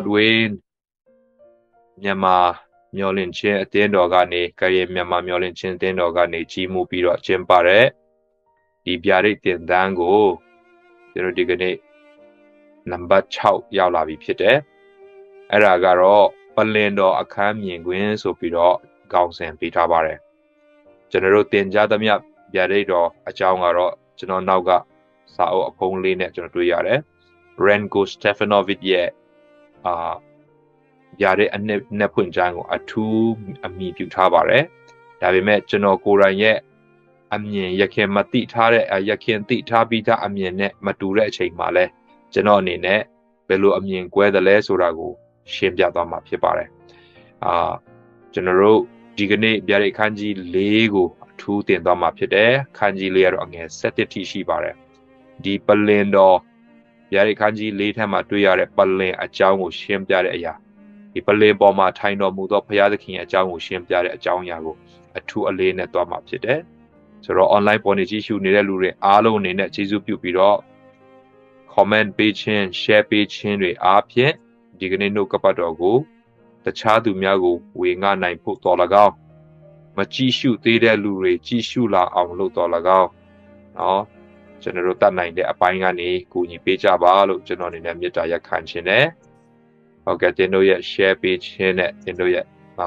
Godwin Myanmar Myolin Chin at the end of Gani, Kay Myanmar Myolin Chin, the end of Gani, Chimu Piro, Chimpare, the Biarit Dango, the Rodigane number Chow Yalavi Pite, Aragaro, Palendo, Akami, Gwin, so Piro, Gauss and Pitabare. General Tenjadamia, Biaredo, Achangaro, General Nauga, Sao upon Linet, General Yare, Renko Stefanovic, ye, Yare and Nepunjango, a two a me Putabare, Davimet, General Koraye, Amien, Yakin Mati Tare, a Yakin Tabita, Amien, Mature, Chain Male, General Nine, Belu Amien, Guedale, Surago, Shimjadama Pipare. General Digane, Biare Kanji, Lego, two Tendama Pide, Kanji Lair against Setiti Shibare. Di Palendo, Biare Kanji, later Matuyare, Pale, a Jango, Shimjarea. Di Pale Boma, Tino Mudo, Payaki, a Jango, Shimjare, a Jango, a two a lane at Doma Pide. So online Bonichi, Nilure, Alone in that Jesu Pupiro, comment page and share page Henry Apien, Digane no Capadogo. The Chadu Miago, we got $9 Machishu, Tida Lure, Chishula, on low dollar. No, General Tanine, a Pangani, Kuni Peja Balo, General in Amita Kanchine. Okay, they know yet share page in it, they know yet.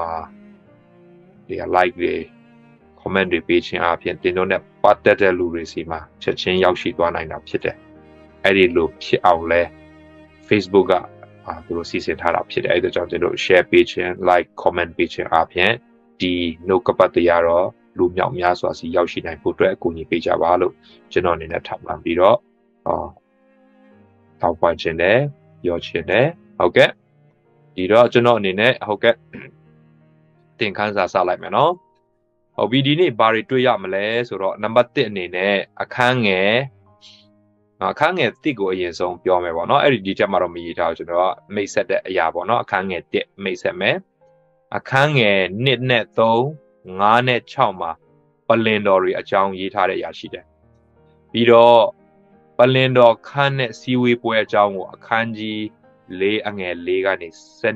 They are like the comment the page in Apian, they know that what that Lure Sima, Chachin Yashi 19 up today. I did look out there. Facebook. သူတို့စီစဉ်ထားတာဖြစ်တယ်အဲ့ဒါကြောင့်ကျွန်တော် share ပေးခြင်း like comment ပေးခြင်းအပြင်ဒီ no ကပတ်တရားတော့လူမြောက်များစွာစီရောက်ရှိနိုင်ဖို့အတွက်အကူအညီပေးကြပါလို့ကျွန်တော်အနေနဲ့ထောက်ပံ့ပြီးတော့ထောက်ပံ့ခြင်းနဲ့ပြောခြင်းနဲ့ဟုတ်ကဲ့ဒီတော့ကျွန်တော်အနေနဲ့ဟုတ်ကဲ့သင်ခန်းစာစလိုက်မယ်နော်ဟုတ်ပြီဒီနေ့ဘာတွေတွေ့ရမလဲဆိုတော့နံပါတ်1အနေနဲ့အခန်းငယ်အခန်းငယ်1ကိုအရင်ဆုံးပြောမယ်ပေါ့နော်အဲ့ဒီချက်မှာတော့မရေးထားဘူးကျွန်တော်ကမိတ်ဆက်တဲ့အရာပေါ့နော်အခန်းငယ်1မိတ်ဆက်မယ်အခန်းငယ်2နဲ့3 5နဲ့6မှာပလင်တော်တွေအကြောင်းရေးထားတဲ့အရာရှိတယ်ပြီးတော့ပလင်တော်ခန်းနဲ့စီဝေးပွဲအကြောင်းကိုအခန်းကြီး4အငယ်4ကနေ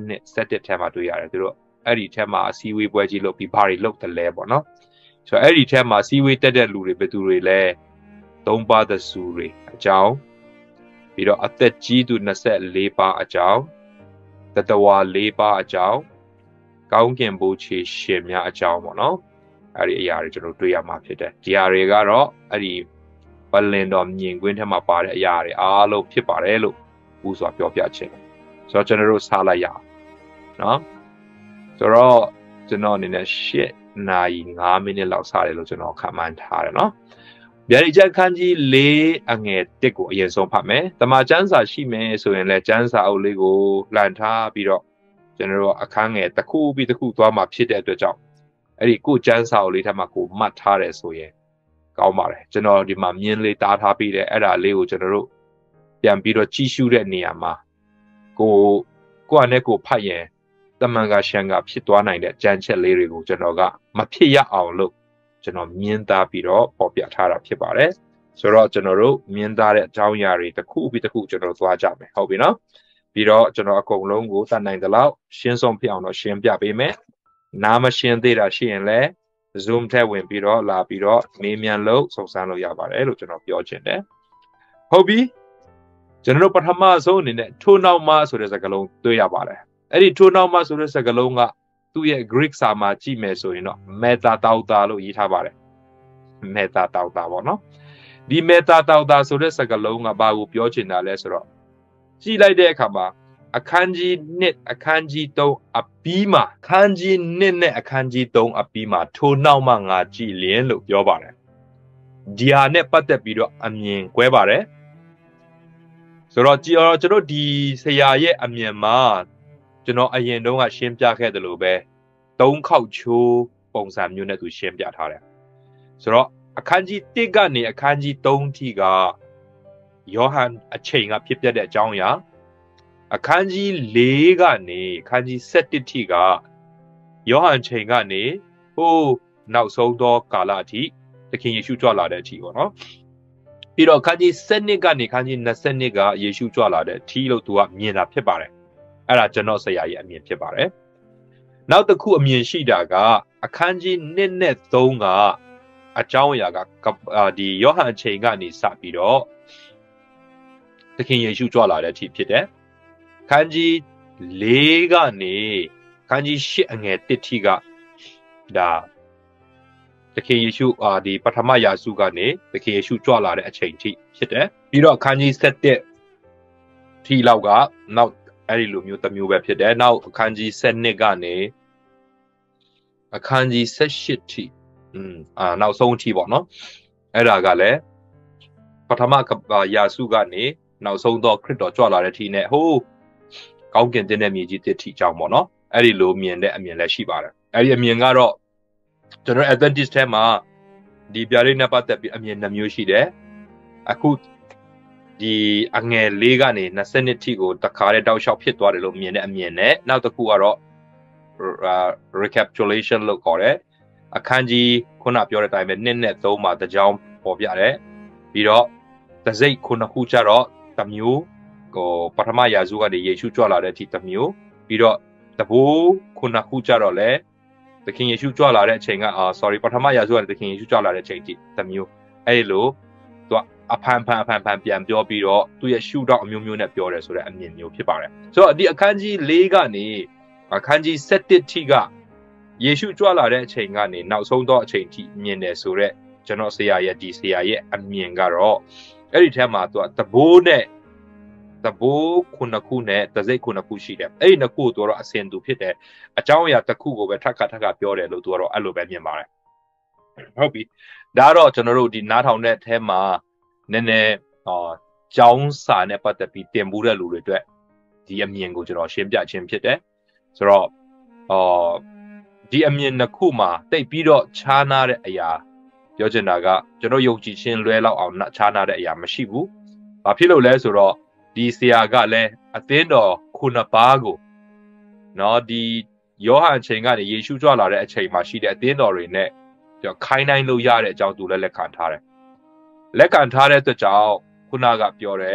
7ထဲမှာတွေ့ရတယ်သူတို့အဲ့ဒီထဲမှာစီဝေးပွဲကြီးလုပ်ပြီးဘာတွေလုပ်တယ်လဲပေါ့နော်ဆိုတော့အဲ့ဒီထဲမှာစီဝေးတက်တဲ့လူတွေဘယ်သူတွေလဲ3ပါးသစုတွေအကြောင်းပြီးတော့အသက်ကြီးသူ24ပါးအကြောင်းတတဝါ4ပါးအကြောင်းကောင်းကင်ဘုရားရှင်များအကြောင်းပေါ့နော်အဲ့ဒီအရာတွေကျွန်တော်တွေ့ရမှာဖြစ်တယ်ဒီအရာတွေကတော့အဲ့ဒီပလင်တော်မြင်ကွင်းထဲမှာပါတဲ့အရာတွေအားလုံးဖြစ်ပါတယ်လို့ဥစွာပြောပြခြင်းဆိုတော့ကျွန်တော်တို့စားလိုက်ရအောင်နော်ဆိုတော့ကျွန်တော်အနေနဲ့8နာရီ5မိနစ်လောက်စားတယ်လို့ကျွန်တော်ခန့်မှန်းထားတယ်နော်ဗျာဒီချက်ခန်းကြီး4အငယ်1ကိုအရင်ဆုံးဖတ်မယ်။တမန်ကျမ်းစာရှိမယ်ဆိုရင်လည်းကျမ်းစာအုပ်လေးကိုလှန်ထားပြီးတော့ကျွန်တော်တို့အခန်းငယ်တစ်ခုပြီးတစ်ခုသွားမှာဖြစ်တဲ့အတွက်ကြောင့်အဲ့ဒီကိုကျမ်းစာအုပ်လေးထပ်မှာကိုမှတ်ထားတယ်ဆိုရင်ကောင်းပါတယ်။ကျွန်တော်ဒီမှာမြင်းလေးတားထားပြီးတဲ့အဲ့ဒါလေးကိုကျွန်တော်တို့ပြန်ပြီးတော့ကြီးရှုတဲ့နေရာမှာကိုအနေကိုဖတ်ရင်တမန်ကရှန်ကဖြစ်သွားနိုင်တဲ့ကြံချက်လေးတွေကိုကျွန်တော်ကမဖြစ်ရအောင်လို့ကျွန်တော်မြင်သားပြီးတော့ပေါ်ပြထားတာဖြစ်ပါတယ်ဆိုတော့ကျွန်တော်တို့မြင်သားတဲ့အကြောင်းအရာတွေတစ်ခုပြီးတစ်ခုကျွန်တော်သွားကြမယ်ဟုတ်ပြီနော်ပြီးတော့ကျွန်တော်အကုန်လုံးကိုတတ်နိုင်သလောက်ရှင်းဆုံးဖြစ်အောင်တော့ရှင်းပြပေးမယ်နားမရှင်းသေးတာရှိရင်လည်း zoom ထဲဝင်ပြီးတော့လာပြီးတော့မေးမြန်းလို့စုံစမ်းလို့ရပါတယ်လို့ကျွန်တော်ပြောချင်တယ်ဟုတ်ပြီကျွန်တော်တို့ပထမဆုံးအနေနဲ့ထိုးနောက်မှဆိုတဲ့စကားလုံးတွေ့ရပါတယ်အဲ့ဒီထိုးနောက်မှဆိုတဲ့စကားလုံးကသူ့ရဲ့ Greek စာမှာကြည့်မယ်ဆိုရင်တော့ meta tauta လို့ရေးထားပါတယ် meta tauta ပေါ့နော်ဒီ meta tauta ဆိုတဲ့စကားလုံးကဘာကိုပြောချင်တာလဲဆိုတော့ကြည့်လိုက်တဲ့အခါမှာအခန်းကြီး1အခန်းကြီး3အပြီးမှာအခန်းကြီး1နဲ့အခန်းကြီး3အပြီးမှာထိုးနောက်မှငါကြည့်လင်းလို့ပြောပါတယ်ဒီဟာနဲ့ပတ်သက်ပြီးတော့အမြင်ကွဲပါတယ်ဆိုတော့ကျွန်တော်ဒီဆရာရဲ့အမြင်မှာကျွန်တော်အရင်တုန်းကရှင်းပြခဲ့တယ်လို့ပဲ3ခေါက်ချိုးပုံစံမျိုးနဲ့သူရှင်းပြထားတယ်ဆိုတော့အခန်းကြီး1ကနေအခန်းကြီး3ထိကယောဟန်အချိန်ကဖြစ်ပျက်တဲ့အကြောင်းအရာအခန်းကြီး4ကနေအခန်းကြီး7ထိကယောဟန်ချိန်ကနေဟိုးနောက်ဆုံးသောကာလအထိသခင်ယေရှုကြွလာတဲ့အထိပေါ့နော်ပြီးတော့အခန်းကြီး7ကနေအခန်းကြီး20ကယေရှုကြွလာတဲ့အထိလို့သူကမြင်တာဖြစ်ပါတယ်အဲ့ဒါကျွန်တော်ဆရာရဲ့အမြင်ဖြစ်ပါတယ်နောက်တစ်ခုအမြင်ရှိတာကအခန်းကြီး1နဲ့3ကအကြောင်းအရာကဒီယောဟန်အချိန်ကနေစပြီးတော့သခင်ယေရှုကြွလာတဲ့အထိဖြစ်တယ်ခန်းကြီး4ကနေခန်းကြီး8အငယ်1ထိကဒါသခင်ယေရှုဒီပထမယာစုကနေသခင်ယေရှုကြွလာတဲ့အချိန်ထိဖြစ်တယ်ပြီးတော့ခန်းကြီး7ထိလောက်ကနောက်အဲ့ဒီလိုမျိုးတစ်မျိုးပဲဖြစ်တယ်နောက်အခန်းကြီး7ကနေအခန်းကြီး18ထိနောက်ဆုံးအထိပေါ့နော်အဲ့ဒါကလည်းပထမယာစုကနေနောက်ဆုံးတော့ခရစ်တော်ကြွလာတဲ့အထိနဲ့ဟိုးကောင်းကင်တင်တဲ့မြေကြီးတစ်ထိကြောင်းပေါ့နော်အဲ့ဒီလိုမြင်တဲ့အမြင်လည်းရှိပါတယ်အဲ့ဒီအမြင်ကတော့ကျွန်တော် Adventist ထဲမှာဒီဗျာဒိတ်နဲ့ပတ်သက်ပြီးအမြင်နှမျိုးရှိတယ်အခုဒီအငယ်၄ကနေ20ထိကိုတခါတည်းတောက်လျှောက်ဖြစ်သွားတယ်လို့မြင်တဲ့အမြင်နဲ့နောက်တစ်ခုကတော့ recapitulation လို့ခေါ်တယ်အခန်းကြီးခုနပြောတဲ့အတိုင်းပဲ2နဲ့3မှာတကြောင်ပေါ်ပြတယ်ပြီးတော့တစိတ်ခုနှစ်ခုကျတော့တစ်မျိုးပထမယာစုကနေယေရှုကြွလာတဲ့အထိတစ်မျိုးပြီးတော့တဘိုးခုနှစ်ခုကျတော့လဲသခင်ယေရှုကြွလာတဲ့အချိန်ကsorry ပထမယာစုကနေသခင်ယေရှုကြွလာတဲ့အချိန်ထိတစ်မျိုးအဲ့လိုသူကအဖန်ပြန်ပြောပြီးတော့သူ့ရဲ့ရှုထောင့်အမျိုးမျိုးနဲ့ပြောတယ်ဆိုတဲ့အမြင်မျိုးဖြစ်ပါတယ်ဆိုတော့ဒီအခန်းကြီး၄ကနေအခန်းကြီး7ထိကယေရှုကြွလာတဲ့အချိန်ကနေနောက်ဆုံးသောအချိန်ထိမြင်တယ်ဆိုတော့ကျွန်တော်ဆရာရဲ့ဒီဆရာရဲ့အမြင်ကတော့အဲ့ဒီထဲမှာသူကတဘိုးနဲ့တဘိုးခုနှစ်ခုနဲ့တစိတ်ခုနှစ်ခုရှိတယ်အဲ့ဒီနှစ်ခုကိုသူကတော့အစင်သူဖြစ်တယ်အကြောင်းအရာတစ်ခုကိုပဲထပ်ခါပြောတယ်လို့သူကတော့အဲ့လိုပဲမြင်ပါတယ်ဟုတ်ပြီဒါတော့ကျွန်တော်တို့ဒီနားထောင်တဲ့အထဲမှာနည်းနည်းကျောင်းစာနဲ့ပတ်သက်ပြီးတင်ပူးတဲ့လူတွေအတွက်ဒီအမြင်ကိုကျွန်တော်ရှင်းပြခြင်းဖြစ်တယ်ဆိုတော့ဒီအမြင်တစ်ခုမှာတိတ်ပြီးတော့ခြားနာတဲ့အရာပြောချင်တာကကျွန်တော်ယုံကြည်ခြင်းလွဲလောက်အောင်ခြားနာတဲ့အရာမရှိဘူး။ဘာဖြစ်လို့လဲဆိုတော့ဒီဆရာကလည်းအသင်းတော်9ပါးကိုနော်ဒီယောဟန်အချိန်ကနေယေရှုကြွလာတဲ့အချိန်မှာရှိတဲ့အသင်းတော်တွေနဲ့ခိုင်းနိုင်လို့ရတဲ့အကြောင်းသူလည်းလက်ခံထားတယ်။လက်ခံထားတဲ့အတွက်ကြောင့်ခုနကပြောတဲ့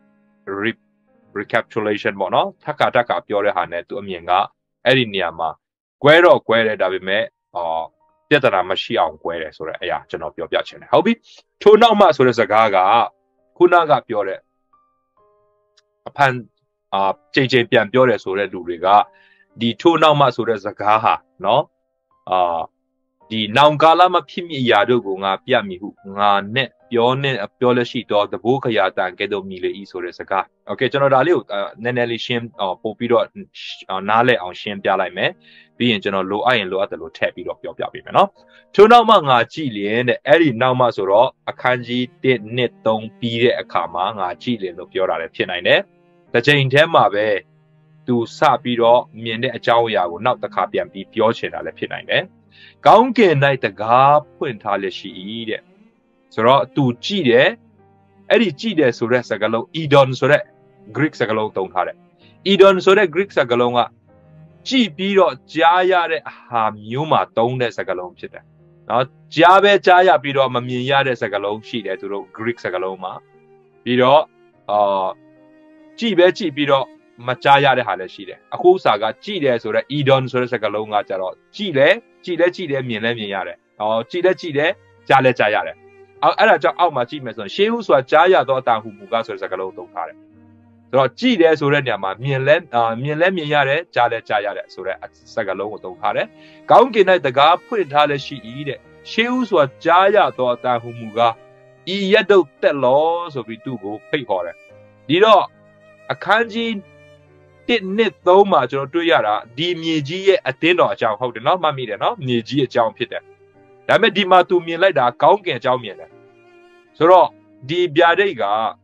recapitulation ပေါ့နော်ထပ်ခါပြောတဲ့ဟာနဲ့သူအမြင်ကအဲ့ဒီနေရာမှာကွဲတော့ကွဲတယ်ဒါပေမဲ့ပြဿနာမရှိအောင်ကွဲတယ်ဆိုတဲ့အရာကျွန်တော်ပြောပြချင်တယ်ဟုတ်ပြီထို့နောက်မှဆိုတဲ့စကားကခုနကပြောတဲ့အဖန်ချိန်ပြန်ပြောတယ်ဆိုတဲ့လူတွေကဒီထို့နောက်မှဆိုတဲ့စကားဟာနော်ဒီနောင်ကာလမှာဖြစ်မိအရာတို့ကိုငါပြမိဟုငါနဲ့ပြောလက်ရှိတော့တဘိုးခရာတန်ကဲ့သို့မြည်လေဤဆိုတဲ့စကားโอเคကျွန်တော်ဒါလေးကိုနည်းနည်းလေးရှင်းပို့ပြီးတော့နားလည်အောင်ရှင်းပြလိုက်မယ်ပြီးရင်ကျွန်တော်လိုအပ်ရင်လိုအပ်တယ်လို့ထည့်ပြီးတော့ပြောပြပေးမယ်နော်ထို့နောက်မှငါကြည့်လင်တဲ့အဲ့ဒီနောက်မှဆိုတော့အခန်းကြီး1 2 3ပြီးတဲ့အခါမှာငါကြည့်လင်လို့ပြောတာလည်းဖြစ်နိုင်တယ်တစ်ချိန်တည်းမှာပဲသူစပြီးတော့မြင်တဲ့အကြောင်းအရာကိုနောက်တစ်ခါပြန်ပြီးပြောချင်တာလည်းဖြစ်နိုင်တယ်ကောင်းကင်၌တကားဖွင့်ထားလက်ရှိ၏တဲ့ဆိုတော့သူကြည့်တယ်အဲ့ဒီကြည့်တယ်ဆိုတဲ့စကားလုံး Edon ဆိုတဲ့ Greek စကားလုံးသုံးထားတယ် Edon ဆိုတဲ့ Greek စကားလုံးကကြည့်ပြီးတော့ကြားရတဲ့ဟာမျိုးမှာသုံးတဲ့စကားလုံးဖြစ်တယ်နော်ကြားရပြီးတော့မမြင်ရတဲ့စကားလုံးရှိတယ်သူတို့ Greek စကားလုံးမှာပြီးတော့ကြည့်ပြီးတော့မကြားရတဲ့ဟာလည်းရှိတယ်အခုစာကကြည့်တယ်ဆိုတော့ Edon ဆိုတဲ့စကားလုံးကကြတော့ကြည့်တယ်မြင်ရတယ်ကြည့်တယ်ကြားရတယ်အဲ့ဒါကြောင့်အောက်မှာကြည့်မယ်ဆိုရင်ရှေးဦးဆိုတာကြားရတော့အတန်ဟူမူကားဆိုတဲ့စကားလုံးသုံးထားတယ်ဆိုတော့ကြည့်တယ်ဆိုတဲ့နေရာမှာမြင်လဲရတယ်ကြားရတယ်ဆိုတဲ့စကားလုံးကိုသုံးထားတယ်ကောင်းကင်၌တကားဖွင့်ထားလက်ရှိ၏တဲ့ရှေးဦးဆိုတာကြားရတော့အတန်ဟူမူကားဤရက်တို့တက်လောဆိုပြီးသူ့ကိုဖိတ်ခေါ်တယ်ဒီတော့အခန်းကြီး1 2 3မှာကျွန်တော်တွေ့ရတာဒီမြေကြီးရဲ့အသင်းတော်အကြောင်းဟုတ်တယ်နော်မှတ်မိတယ်နော်မြေကြီးအကြောင်းဖြစ်တယ်ဒါပေမဲ့ဒီမှာသူမြင်လိုက်တာကောင်းကင်အကြောင်းမြင်တယ်ဆိုတော့ဒီဗျာဒိတ်က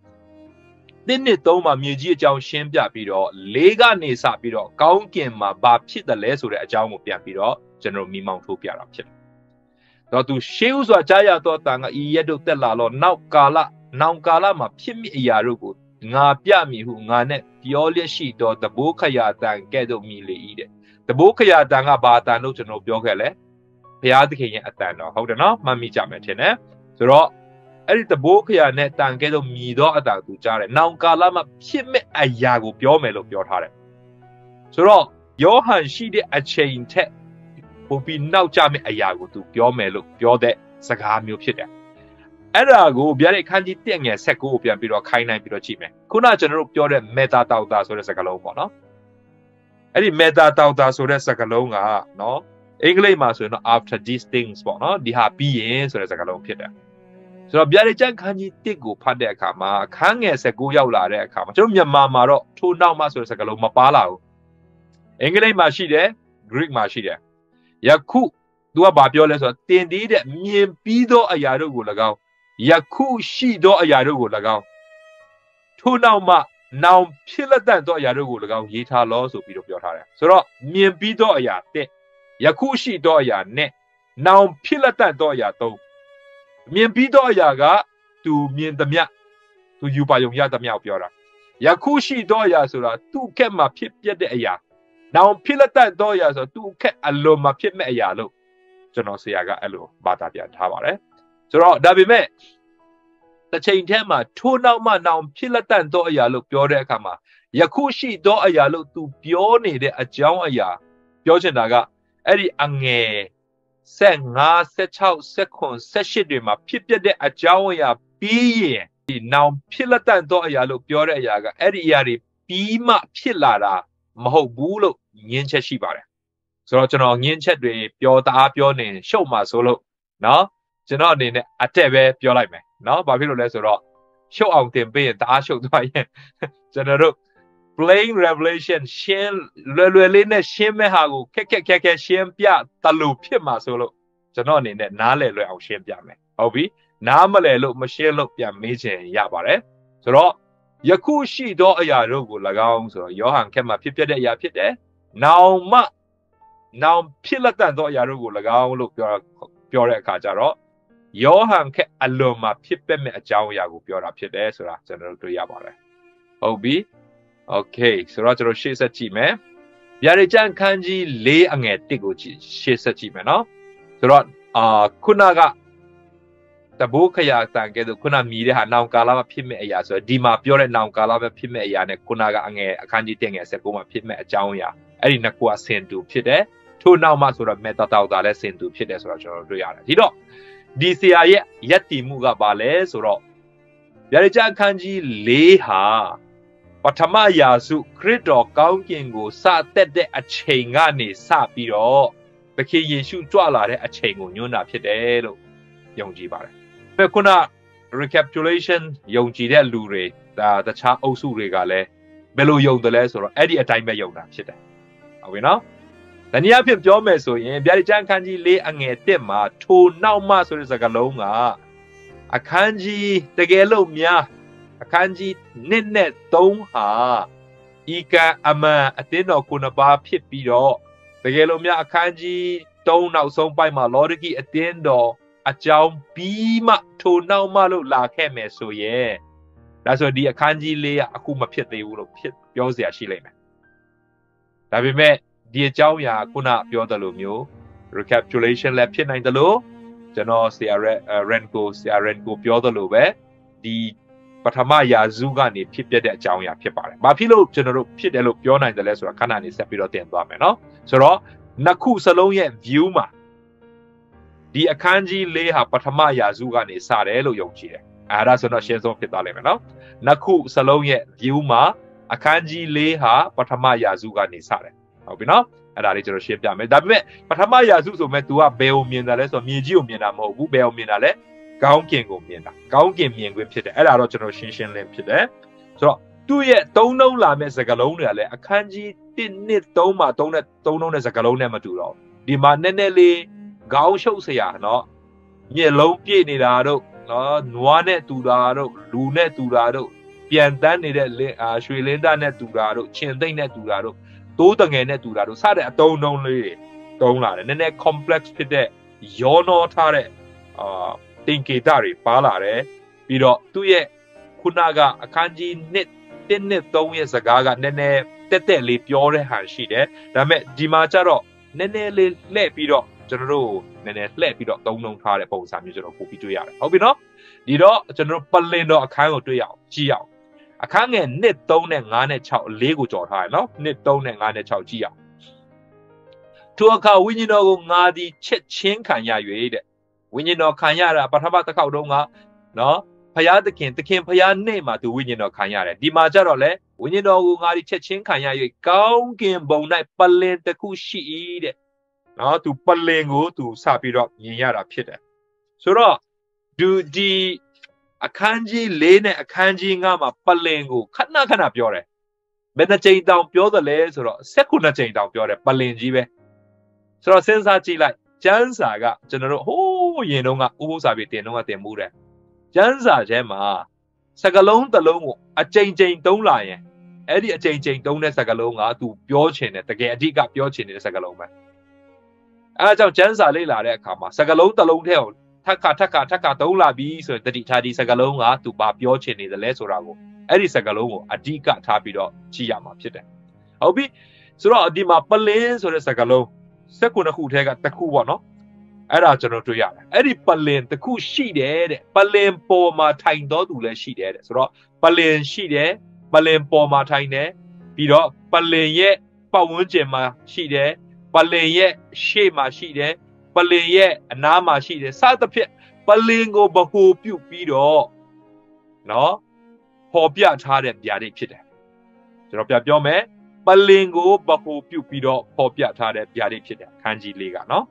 1 2 3မှာမြေကြီးအကြောင်းရှင်းပြပြီးတော့4ကနေစပြီးတော့ကောင်းကင်မှာဘာဖြစ်တယ်လဲဆိုတဲ့အကြောင်းကိုပြန်ပြီးတော့ကျွန်တော်မိမောင်းထိုးပြတာဖြစ်တယ်တော့သူရှေးဥစွာကြားရတော့တန်ကဤရက်တို့တက်လာတော့နောက်ကာလမှာဖြစ်မိအရာတို့ကိုငါပြမိဟုငါနဲ့ပြောလျက်ရှိတော့တဘိုးခရာတန်ကဲ့သို့မြည်လေ၏တဲ့တဘိုးခရာတန်ကဘာတန်လို့ကျွန်တော်ပြောခဲ့လဲဘုရားသခင်ရဲ့အတန်တော်ဟုတ်တယ်နော်မှတ်မိကြမယ်ထင်တယ်ဆိုတော့အဲ့ဒီတဘိုးခရာနဲ့တန်ကဲ့သို့မြည်တော့အတန်သူကြားတယ်နောင်ကာလမှာဖြစ်မဲ့အရာကိုပြောမယ်လို့ပြောထားတယ်ဆိုတော့ယောဟန်ရှိတဲ့အချိန်ထက်ပိုပြီးနောက်ကျမယ့်အရာကိုသူပြောမယ်လို့ပြောတဲ့စကားမျိုးဖြစ်တယ်အဲ့ဒါကိုဗျာဒိတ်ခန်းကြီး1ငယ်19ကိုပြန်ပြီးတော့ခိုင်းနိုင်ပြီးတော့ကြည့်မယ်ခုနကျွန်တော်တို့ပြောတဲ့ meta tauta ဆိုတဲ့စကားလုံးပေါ့နော်အဲ့ဒီ meta tauta ဆိုတဲ့စကားလုံးကနော်အင်္ဂလိပ်မှာဆိုရင်တော့ after these things ပေါ့နော်ဒီဟာပြီးရင်ဆိုတဲ့စကားလုံးဖြစ်တယ်ဆိုတော့ဗျာဒိတ်ကျမ်းခန်းကြီး1ကိုဖတ်တဲ့အခါမှာအခန်းငယ်19ရောက်လာတဲ့အခါမှာကျွန်တော်မြန်မာမှာတော့ထို့နောက်မှဆိုတဲ့စကားလုံးမပါလာဘူးအင်္ဂလိပ်မှာရှိတယ် Greek မှာရှိတယ်ယခုသူကဘာပြောလဲဆိုတော့တင်သေးတဲ့မြင်ပြီးသောအရာတို့ကို၎င်းယခုရှိသောအရာတို့ကို၎င်းထို့နောက်မှနောင်ဖြစ်လက်တန်သောအရာတို့ကို၎င်းရေးထားလို့ဆိုပြီးတော့ပြောထားတယ်ဆိုတော့မြင်ပြီးသောအရာတဲ့ယခုရှိသောအရာနဲ့နောင်ဖြစ်လက်တန်သောအရာသုံးမြင်ပြီးသောအရာကသူမြင်သမျှသူယူပါယုံရသမျှကိုပြောတာယခုရှိသောအရာဆိုတာသူ့ခက်မှာဖြစ်ပျက်တဲ့အရာနောင်ဖြစ်လက်တန်သောအရာဆိုသူ့ခက်အလွန်မှာဖြစ်မဲ့အရာလို့ကျွန်တော်ဆရာကအဲ့လိုဘာသာပြန်ထားပါတယ်ဆိုတော့ဒါပေမဲ့တစ်ချိန်တည်းမှာထိုးနောက်မှနောင်ဖြစ်လက်တန်သောအရာလို့ပြောတဲ့အခါမှာယခုရှိသောအရာလို့သူပြောနေတဲ့အကြောင်းအရာပြောချင်တာကအဲ့ဒီအငယ်15 16 19 18တွေမှာဖြစ်ပျက်တဲ့အကြောင်းအရာပြီးရင်ဒီနောင်ဖြစ်လက်တန်သောအရာလို့ပြောတဲ့အရာကအဲ့ဒီအရာတွေပြီးမှဖြစ်လာတာမဟုတ်ဘူးလို့ညင်းချက်ရှိပါတယ်ဆိုတော့ကျွန်တော်ညင်းချက်တွေပြောသားပြောနေရှုပ်မှာဆိုလို့နော်ကျွန်တော်အနေနဲ့အတက်ပဲပြောလိုက်မယ်နော်ဘာဖြစ်လို့လဲဆိုတော့ရှုပ်အောင်တင်ပေးရင်တအားရှုပ်သွားရင်ကျွန်တော်တို့ plain revelation ရှင်းလွယ်လွယ်လေးနဲ့ရှင်းမဲ့ဟာကိုခက်ခက်ရှင်းပြတလူဖြစ်မှာဆိုလို့ကျွန်တော်အနေနဲ့နားလည်လွယ်အောင်ရှင်းပြမယ်ဟုတ်ပြီနားမလည်လို့မရှင်းလို့ပြန်မေးချင်ရပါတယ်ဆိုတော့ယခုရှိသောအရာတို့ကို၎င်းဆိုတော့ယောဟန်ခက်မှာဖြစ်ပျက်တဲ့အရာဖြစ်တယ်နောင်ဖြစ်လက်တန်သောအရာတို့ကို၎င်းလို့ပြောတဲ့အခါကျတော့ယောဟန်ခက်အလွန်မှာဖြစ်ပျက်မဲ့အကြောင်းအရာကိုပြောတာဖြစ်တယ်ဆိုတာကျွန်တော်တို့တွေ့ရပါတယ်ဟုတ်ပြီโอเคဆိုတော့ကျွန်တော်ရှေ့ဆက်ကြည့်မယ်ဗျာဒိတ်ကျမ်းခန်းကြီး4အငယ်1ကိုရှေ့ဆက်ကြည့်မယ်နော်ဆိုတော့ခုနကတဘိုးခရတန်ကဲဆိုခုနမြည်တဲ့ဟာနောင်ကာလမှာဖြစ်မဲ့အရာဆိုတော့ဒီမှာပြောတဲ့နောင်ကာလမှာဖြစ်မဲ့အရာနဲ့ခုနကအငယ်အခန်းကြီး1ငယ်19မှာဖြစ်မဲ့အကြောင်းအရာအဲ့ဒီနှစ်ခုကဆင်တူဖြစ်တယ်ထို့နောက်မှဆိုတော့ meta tauta လည်းဆင်တူဖြစ်တယ်ဆိုတော့ကျွန်တော်တို့တွေ့ရတယ်ဒီတော့ဒီဆရာရဲ့ယက်တီမှုကဘာလဲဆိုတော့ဗျာဒိတ်ကျမ်းခန်းကြီး4ဟာပထမရာစုခရစ်တော်ကောင်းကင်ကိုစတက်တဲ့အချိန်ကနေစပြီးတော့သခင်ယေရှုကြွလာတဲ့အချိန်ကိုညွှန်းတာဖြစ်တယ်လို့ယုံကြည်ပါတယ်။ခုန recapitulation ယုံကြည်တဲ့လူတွေတခြားအုပ်စုတွေကလည်းဘယ်လိုယုံတယ်လဲဆိုတော့အဲ့ဒီအတိုင်းပဲယုံတာဖြစ်တယ်။ဟုတ်ပြီနော်။တနည်းအားဖြင့်ပြောမယ်ဆိုရင်ဗျာဒိတ်ကျမ်းခန်းကြီး4အငယ်1မှာထိုနောက်မှဆိုတဲ့စကားလုံးကအခန်းကြီးတကယ်လို့များအခန်းကြီး1နဲ့3ဟာဤကံအမှန်အတင်းတော်ခုနှစ်ပါးဖြစ်ပြီးတော့တကယ်လို့များအခန်းကြီး3နောက်ဆုံးပိုင်းမှာလောဒကိအတင်းတော်အကြောင်းပြီးမှထိုနောက်မှလို့လာခဲ့မယ်ဆိုရင်ဒါဆိုဒီအခန်းကြီး4ကအခုမဖြစ်သေးဘူးလို့ပြောเสียရှိလိမ့်မယ်ဒါပေမဲ့ဒီအကြောင်းအရာခုနပြောသလိုမျိုး recapitulation လည်းဖြစ်နိုင်တယ်လို့ကျွန်တော်ဆရာ Renko ပြောသလိုပဲဒီပထမရာစုကနေဖြစ်ပျက်တဲ့အကြောင်းအရာဖြစ်ပါတယ်။ဘာဖြစ်လို့ကျွန်တော်တို့ဖြစ်တယ်လို့ပြောနိုင်တယ်လဲဆိုတာခဏနေဆက်ပြီးတော့တင်သွားမယ်နော်။ဆိုတော့နှစ်ခုစလုံးရဲ့ view မှာဒီအခန်းကြီး4ဟာပထမရာစုကနေစတယ်လို့ယုံကြည်တယ်။အဲဒါဆိုတော့ရှင်းဆုံးဖြစ်သွားလိမ့်မယ်နော်။နှစ်ခုစလုံးရဲ့ view မှာအခန်းကြီး4ဟာပထမရာစုကနေစတယ်။ဟုတ်ပြီနော်။အဲ့ဒါလေးကျွန်တော်ရှင်းပြမယ်။ဒါပေမဲ့ပထမရာစုဆိုမဲ့ तू ကဘယ်ကိုမြင်တာလဲဆိုတော့မြေကြီးကိုမြင်တာမဟုတ်ဘူး။ဘယ်ကိုမြင်တာလဲ။ကောင်းကင်ကိုမြင်တာကောင်းကင်မြင်ခွင့်ဖြစ်တယ်အဲ့ဒါတော့ကျွန်တော်ရှင်းလင်းဖြစ်တယ်ဆိုတော့သူ့ရဲ့သုံးနှုံးလာမဲ့စကားလုံးတွေကလည်းအခန်းကြီး1 2 3မှာသုံးနှုံးတဲ့စကားလုံးနဲ့မတူတော့ဒီမှာနည်းနည်းလေးခေါင်းရှုပ်စရာเนาะမျက်လုံးပြည့်နေတာတို့เนาะနွားနဲ့တူတာတို့လူနဲ့တူတာတို့ပြန်တန်းနေတဲ့ရွှေလင်းသားနဲ့တူတာတို့ခြင်သိမ့်နဲ့တူတာတို့တိုးတငယ်နဲ့တူတာတို့စတဲ့အတုံးလေးတွေတုံးလာတယ်နည်းနည်း complex ဖြစ်တဲ့ရောနှောထားတဲ့တင်ကေတာတွေပါလာတယ်ပြီးတော့သူ့ရဲ့ခုနကအခန်းကြီး1 2 3ရဲ့စကားကနည်းနည်းတက်လေးပြောတဲ့ဟာရှိတယ်ဒါပေမဲ့ဒီမှာကျတော့နည်းနည်းလေးလှည့်ပြီးတော့ကျွန်တော်တို့နည်းနည်းလှည့်ပြီးတော့သုံးနှုံထားတဲ့ပုံစံမျိုးကျွန်တော်ပို့ပြီးတွေ့ရတယ်ဟုတ်ပြီနော်ဒီတော့ကျွန်တော်တို့ပလင်တော်အခန်းကိုတွေ့ရအောင်ကြည့်ရအောင်အခန်းငယ်1 3နဲ့5နဲ့6 4ကိုကြော်ထားရနော်1 3နဲ့5နဲ့6ကြည့်အောင်ထိုအခါဝိညာဉ်တော်ကိုငါသည်ချက်ချင်းခံရ၍တဲ့ဝိညာဉ်တော်ခံရတာပထမတစ်ခေါက်တုန်းကနော်ဖယားသခင်ဖယားနဲ့မှသူဝိညာဉ်တော်ခံရတယ်ဒီမှာကျတော့လေဝိညာဉ်တော်ကိုငါသည်ချက်ချင်းခံရ၍ကောင်းကင်ဘုံ၌ပလင်တစ်ခုရှိ၏တဲ့နော်သူပလင်ကိုသူစပြီးတော့မြင်ရတာဖြစ်တယ်ဆိုတော့ဒီအခန်းကြီး4နဲ့အခန်းကြီး5မှာပလင်ကိုခဏပြောတယ်ဘယ်နှကြိမ်တောင်ပြောသလဲဆိုတော့19ကြိမ်တောင်ပြောတယ်ပလင်ကြီးပဲဆိုတော့စဉ်းစားကြည့်လိုက်ကျမ်းစာကကျွန်တော်တို့ဟိုးရင်တုန်းကဥပုသ္စာပြေတင်တုန်းကတင်မှုတယ်ကျမ်းစာထဲမှာစကားလုံးတစ်လုံးကိုအကြိမ်သုံးလာရင်အဲ့ဒီအကြိမ်သုံးတဲ့စကားလုံးကသူပြောချင်တယ်တကယ်အဓိကပြောချင်တဲ့စကားလုံးပဲအဲအကြောင်းကျမ်းစာလေ့လာတဲ့အခါမှာစကားလုံးတစ်လုံးထဲကိုထပ်ခါသုံးလာပြီဆိုရင်တတိထားဒီစကားလုံးကသူဘာပြောချင်နေတယ်လဲဆိုတာကိုအဲ့ဒီစကားလုံးကိုအဓိကထားပြီးတော့ကြည့်ရမှာဖြစ်တယ်ဟုတ်ပြီဆိုတော့ဒီမှာပလင်းဆိုတဲ့စကားလုံး19ခုထဲကတစ်ခုပေါ့နော်အဲ့ဒါကျွန်တော်တွေ့ရတယ်အဲ့ဒီပလင်တစ်ခုရှိတယ်တဲ့ပလင်ပေါ်မှာထိုင်တော်သူလည်းရှိတယ်တဲ့ဆိုတော့ပလင်ရှိတယ်ပလင်ပေါ်မှာထိုင်တယ်ပြီးတော့ပလင်ရဲ့ပတ်ဝန်းကျင်မှာရှိတယ်ပလင်ရဲ့ရှေ့မှာရှိတယ်ပလင်ရဲ့အနားမှာရှိတယ်စသဖြင့်ပလင်ကိုဗဟိုပြုပြီးတော့နော်ပေါ်ပြထားတဲ့ဗျာဒိတ်ဖြစ်တယ်ကျွန်တော်ပြောမယ်ပလင်ကိုဗဟိုပြုပြီးတော့ပေါ်ပြထားတဲ့ဗျာဒိတ်ဖြစ်တယ်အခန်းကြီး၄ကနော်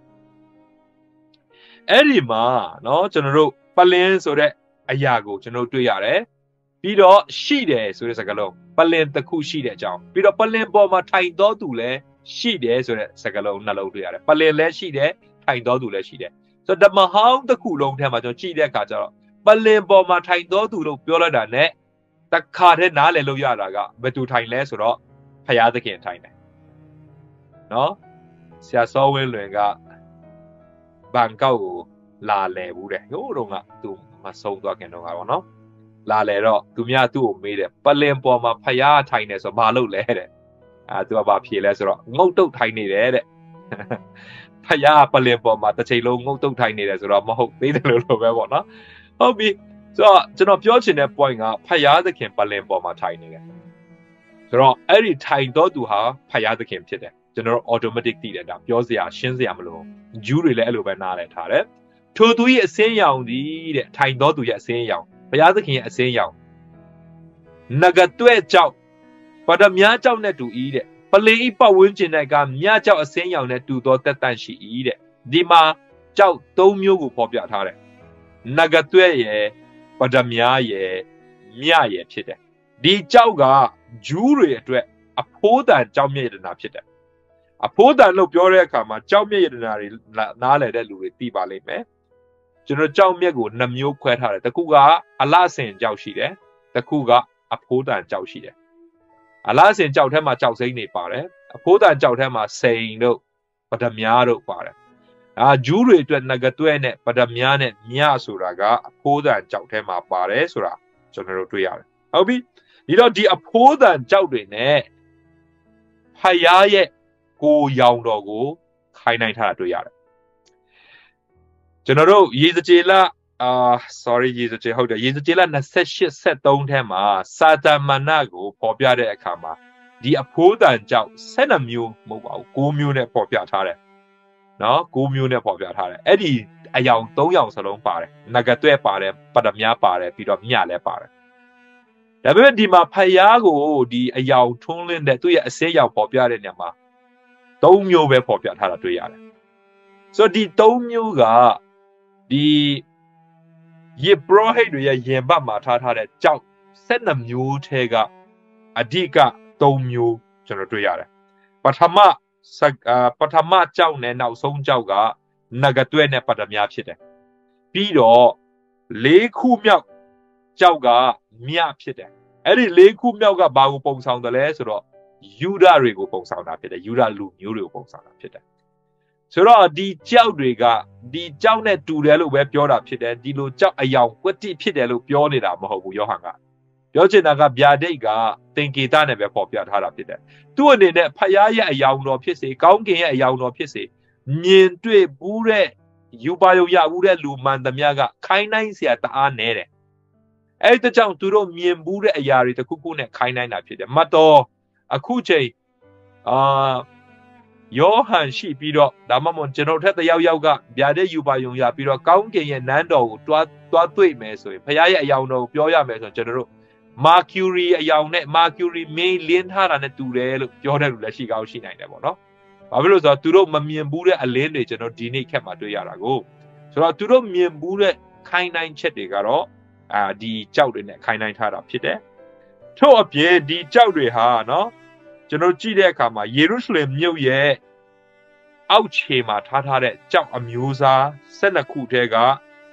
အဲ့ဒီမှာနော်ကျွန်တော်တို့ပလင်ဆိုတဲ့အရာကိုကျွန်တော်တွေ့ရတယ်ပြီးတော့ရှိတယ်ဆိုတဲ့စကားလုံးပလင်တစ်ခုရှိတဲ့အကြောင်းပြီးတော့ပလင်ပေါ်မှာထိုင်တော်သူလည်းရှိတယ်ဆိုတဲ့စကားလုံးနှလုံးတွေ့ရတယ်ပလင်လည်းရှိတယ်ထိုင်တော်သူလည်းရှိတယ်ဆိုတော့ဓမ္မဟောင်းတစ်ခုလုံးထဲမှာကျွန်တော်ကြည့်တဲ့အခါကျတော့ပလင်ပေါ်မှာထိုင်တော်သူလို့ပြောလိုက်တာနဲ့တခါတည်းနားလည်လို့ရတာကဘယ်သူထိုင်လဲဆိုတော့ဖယားသခင်ထိုင်တယ်နော်ဆရာစောဝင်းလွင်ကဘန်ကောက်ကိုလာလဲဘူးတဲ့ဟိုတုန်းကသူမဆုံးသွားခင်တုန်းကပေါ့နော်လာလဲတော့သူများသူ့ကိုမေးတယ်ပလင်ပေါ်မှာဖယားထိုင်နေဆိုဘာလုပ်လဲတဲ့သူကဘာဖြေလဲဆိုတော့ငုတ်တုတ်ထိုင်နေတယ်တဲ့ဖယားပလင်ပေါ်မှာတစ်ချိန်လုံးငုတ်တုတ်ထိုင်နေတယ်ဆိုတော့မဟုတ်သေးတယ်လို့ပဲပေါ့နော်ဟုတ်ပြီဆိုတော့ကျွန်တော်ပြောချင်တဲ့ point ကဖယားသခင်ပလင်ပေါ်မှာထိုင်နေတယ်ဆိုတော့အဲ့ဒီထိုင်တော့သူဟာဖယားသခင်ဖြစ်တယ်ကျွန်တော် automatic သိတယ်ဒါပြောစရာရှင်းစရာမလိုဂျူးတွေလည်းအဲ့လိုပဲနားလည်ထားတယ်ထိုသူရဲ့အစင်းရောင်ဒီတဲ့ထိုင်တော့သူရဲ့အစင်းရောင်ဘုရားသခင်ရဲ့အစင်းရောင်နဂတွဲကြောက်ပဒမြားကြောက်နဲ့တူဤတဲ့ပလင်ဤပတ်ဝန်းကျင်၌ကမြားကြောက်အစင်းရောင်နဲ့တူသောတက်တန့်ရှိဤတဲ့ဒီမှာကြောက်၃မျိုးကိုဖော်ပြထားတယ်နဂတွဲရဲ့ပဒမြားရဲ့မြရဲ့ဖြစ်တယ်ဒီကြောက်ကဂျူးတွေအတွက်အဖိုးတန်ကြောက်မြတ်ရတနာဖြစ်တယ်အဖိုးတန်လို့ပြောတဲ့အခါမှာကြောက်မြတ်ရတနာတွေနားလည်တဲ့လူတွေသိပါလိမ့်မယ်ကျွန်တော်ကြောက်မြတ်ကို2မျိုးခွဲထားတယ်တစ်ခုကအလဆင်ကြောက်ရှိတယ်တစ်ခုကအဖိုးတန်ကြောက်ရှိတယ်အလဆင်ကြောက်ထဲမှာကြောက်စိမ့်နေပါတယ်အဖိုးတန်ကြောက်ထဲမှာစိန်တို့ပဒမြားတို့ပါတယ်ဂျူးတွေအတွက်ငကတွဲနဲ့ပဒမြားနဲ့မြဆိုတာကအဖိုးတန်ကြောက်ထဲမှာပါတယ်ဆိုတာကျွန်တော်တို့တွေ့ရတယ်ဟုတ်ပြီဒီတော့ဒီအဖိုးတန်ကြောက်တွေနဲ့ဖယားရဲ့ကိုရောင်တော်ကိုခိုင်းနိုင်ထားတာတွေ့ရတယ်ကျွန်တော်တို့ရေစကြည်လsorry ရေစကြည်ဟုတ်တယ်ရေစကြည်လ28 73ထဲမှာစာတမဏေကိုပေါ်ပြတဲ့အခါမှာဒီအဖိုးတန်ကြောက်12မျိုးမဟုတ်ပါဘူး9မျိုးနဲ့ပေါ်ပြထားတယ်နော်9မျိုးနဲ့ပေါ်ပြထားတယ်အဲ့ဒီအယောင်3ယောင်စလုံးပါတယ်နဂတွဲပါတယ်ပဒမြားပါတယ်ပြီးတော့မြလည်းပါတယ်ဒါပေမဲ့ဒီမှာဖယားကိုဒီအယောင်ထွန်းလင်းတဲ့သူ့ရဲ့အစဲရောင်ပေါ်ပြတဲ့နေရာမှာ3မျိုးပဲပေါ်ပြထားတာတွေ့ရတယ်ဆိုတော့ဒီ3မျိုးကဒီယေဘရဟိတ်တွေရဲ့ရင်ဘတ်မှာထားတဲ့ကြောက်12မျိုးထဲကအဓိက3မျိုးကျွန်တော်တွေ့ရတယ်ပထမကြောက်နဲ့နောက်ဆုံးကြောက်ကနဂတွဲနဲ့ပဒမြားဖြစ်တယ်ပြီးတော့4ခုမြောက်ကြောက်ကမြဖြစ်တယ်အဲ့ဒီ4ခုမြောက်ကဘာကိုပုံဆောင်တယ်လဲဆိုတော့ယူဒတွေကိုပုံဆောင်တာဖြစ်တယ်ယူဒလူမျိုးတွေကိုပုံဆောင်တာဖြစ်တယ်ဆိုတော့ဒီကြောက်တွေကဒီကြောက်နဲ့တူတယ်လို့ပဲပြောတာဖြစ်တယ်ဒီလိုကြောက်အယောင်ကွက်တိဖြစ်တယ်လို့ပြောနေတာမဟုတ်ဘူးယောဟန်ကပြောချင်တာကဗျာဒိတ်ကသင်္ကေတနဲ့ပဲပေါ်ပြထားတာဖြစ်တယ်သူ့အနေနဲ့ဖယားရဲ့အယောင်တော်ဖြစ်စေကောင်းကင်ရဲ့အယောင်တော်ဖြစ်စေမြင်တွေ့ဘူးတဲ့ယူပါယုံရဘူးတဲ့လူမှန်သမျှကခိုင်းနိုင်เสียတအားနေတယ်အဲ့ဒါကြောင့်သူတို့မြင်ဘူးတဲ့အရာတွေတစ်ခုခုနဲ့ခိုင်းနိုင်တာဖြစ်တယ်မတော်အခုချိန်ယောဟန်ရှိပြီးတော့ဒါမှမဟုတ်ကျွန်တော်ထက်တယောက်ယောက်ကဗျာတဲ့ယူပါယုံရပြီးတော့ကောင်းကင်ရဲ့နန်းတော်ကိုတွားတွေ့မယ်ဆိုရင်ဖခင်ရဲ့အယောင်တော်ကိုပြောရမယ်ဆိုရင်ကျွန်တော်တို့မာကျူရီအယောင်နဲ့မာကျူရီမင်းလင်းထားတာနဲ့တူတယ်လို့ပြောတဲ့လူလည်းရှိကောင်းရှိနိုင်တယ်ပေါ့နော်။ဘာဖြစ်လို့ဆိုတော့သူတို့မမြင်ဘူးတဲ့အလင်းတွေကျွန်တော်ဒီနေ့ခက်မှတွေ့ရတာကိုဆိုတော့သူတို့မြင်ဘူးတဲ့ခိုင်းနိုင်ချက်တွေကတော့ဒီကြောက်တွေနဲ့ခိုင်းနိုင်ထားတာဖြစ်တယ်။ထို့အပြင်ဒီကြောက်တွေဟာနော်ကျွန်တော်ကြည့်တဲ့အခါမှာယေရုရှလင်မြို့ရဲ့အောက်ခြေမှာထားတဲ့ကြောက်အမျိုးအစား12ခုထဲက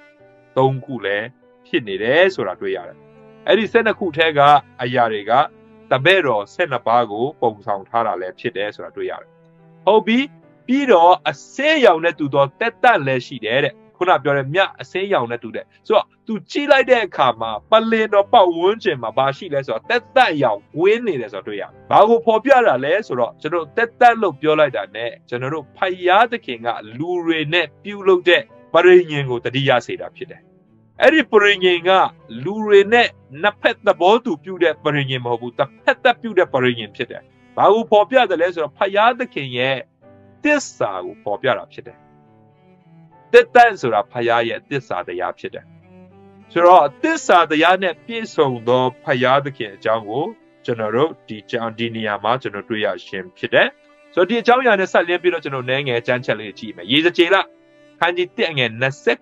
3ခုလည်းဖြစ်နေတယ်ဆိုတာတွေ့ရတယ်။အဲ့ဒီ12ခုထဲကအရာတွေကတပည့်တော်12ပါးကိုပုံဆောင်ထားတာလည်းဖြစ်တယ်ဆိုတာတွေ့ရတယ်။ဟုတ်ပြီပြီးတော့အစင်းရောင်တဲ့သူတော်တက်တက်လည်းရှိတယ်တဲ့ခုနပြောတဲ့မြအစင်းရောင်တဲ့သူတဲ့ဆိုတော့သူကြည့်လိုက်တဲ့အခါမှာပလင်တော်ပတ်ဝန်းကျင်မှာဘာရှိလဲဆိုတော့တက်တက်ရောင်ဝင်းနေတယ်ဆိုတော့တွေ့ရတယ်။ဘာကိုဖော်ပြတာလဲဆိုတော့ကျွန်တော်တက်တက်လို့ပြောလိုက်တာနဲ့ကျွန်တော်တို့ဖယားသခင်ကလူတွေနဲ့ပြုလုပ်တဲ့ပရိညင်ကိုတတိယစေတာဖြစ်တယ်။အဲ့ဒီပရိညင်ကလူတွေနဲ့နှစ်ဖက်သဘောတူပြုတဲ့ပရိညင်မဟုတ်ဘူးတစ်ဖက်သက်ပြုတဲ့ပရိညင်ဖြစ်တယ်။ဘာကိုဖော်ပြတယ်လဲဆိုတော့ဖယားသခင်ရဲ့သစ္စာကိုဖော်ပြတာဖြစ်တယ်။တက်တက်ဆိုတာဖယားရဲ့သစ္စာတရားဖြစ်တယ်။ဆိုတော့သစ္စာတရားနဲ့ပြည့်စုံသောဖယားသခင်အကြောင်းကိုကျွန်တော်တို့ဒီနေရာမှာကျွန်တော်တွေ့ရရှင်ဖြစ်တယ်။ဆိုတော့ဒီအကြောင်းအရာနဲ့ဆက်လင်းပြီးတော့ကျွန်တော်နည်းငယ်ကြမ်းချက်လေးကြည့်မယ်။ရေစကြည်လခန်းကြီး1ငယ်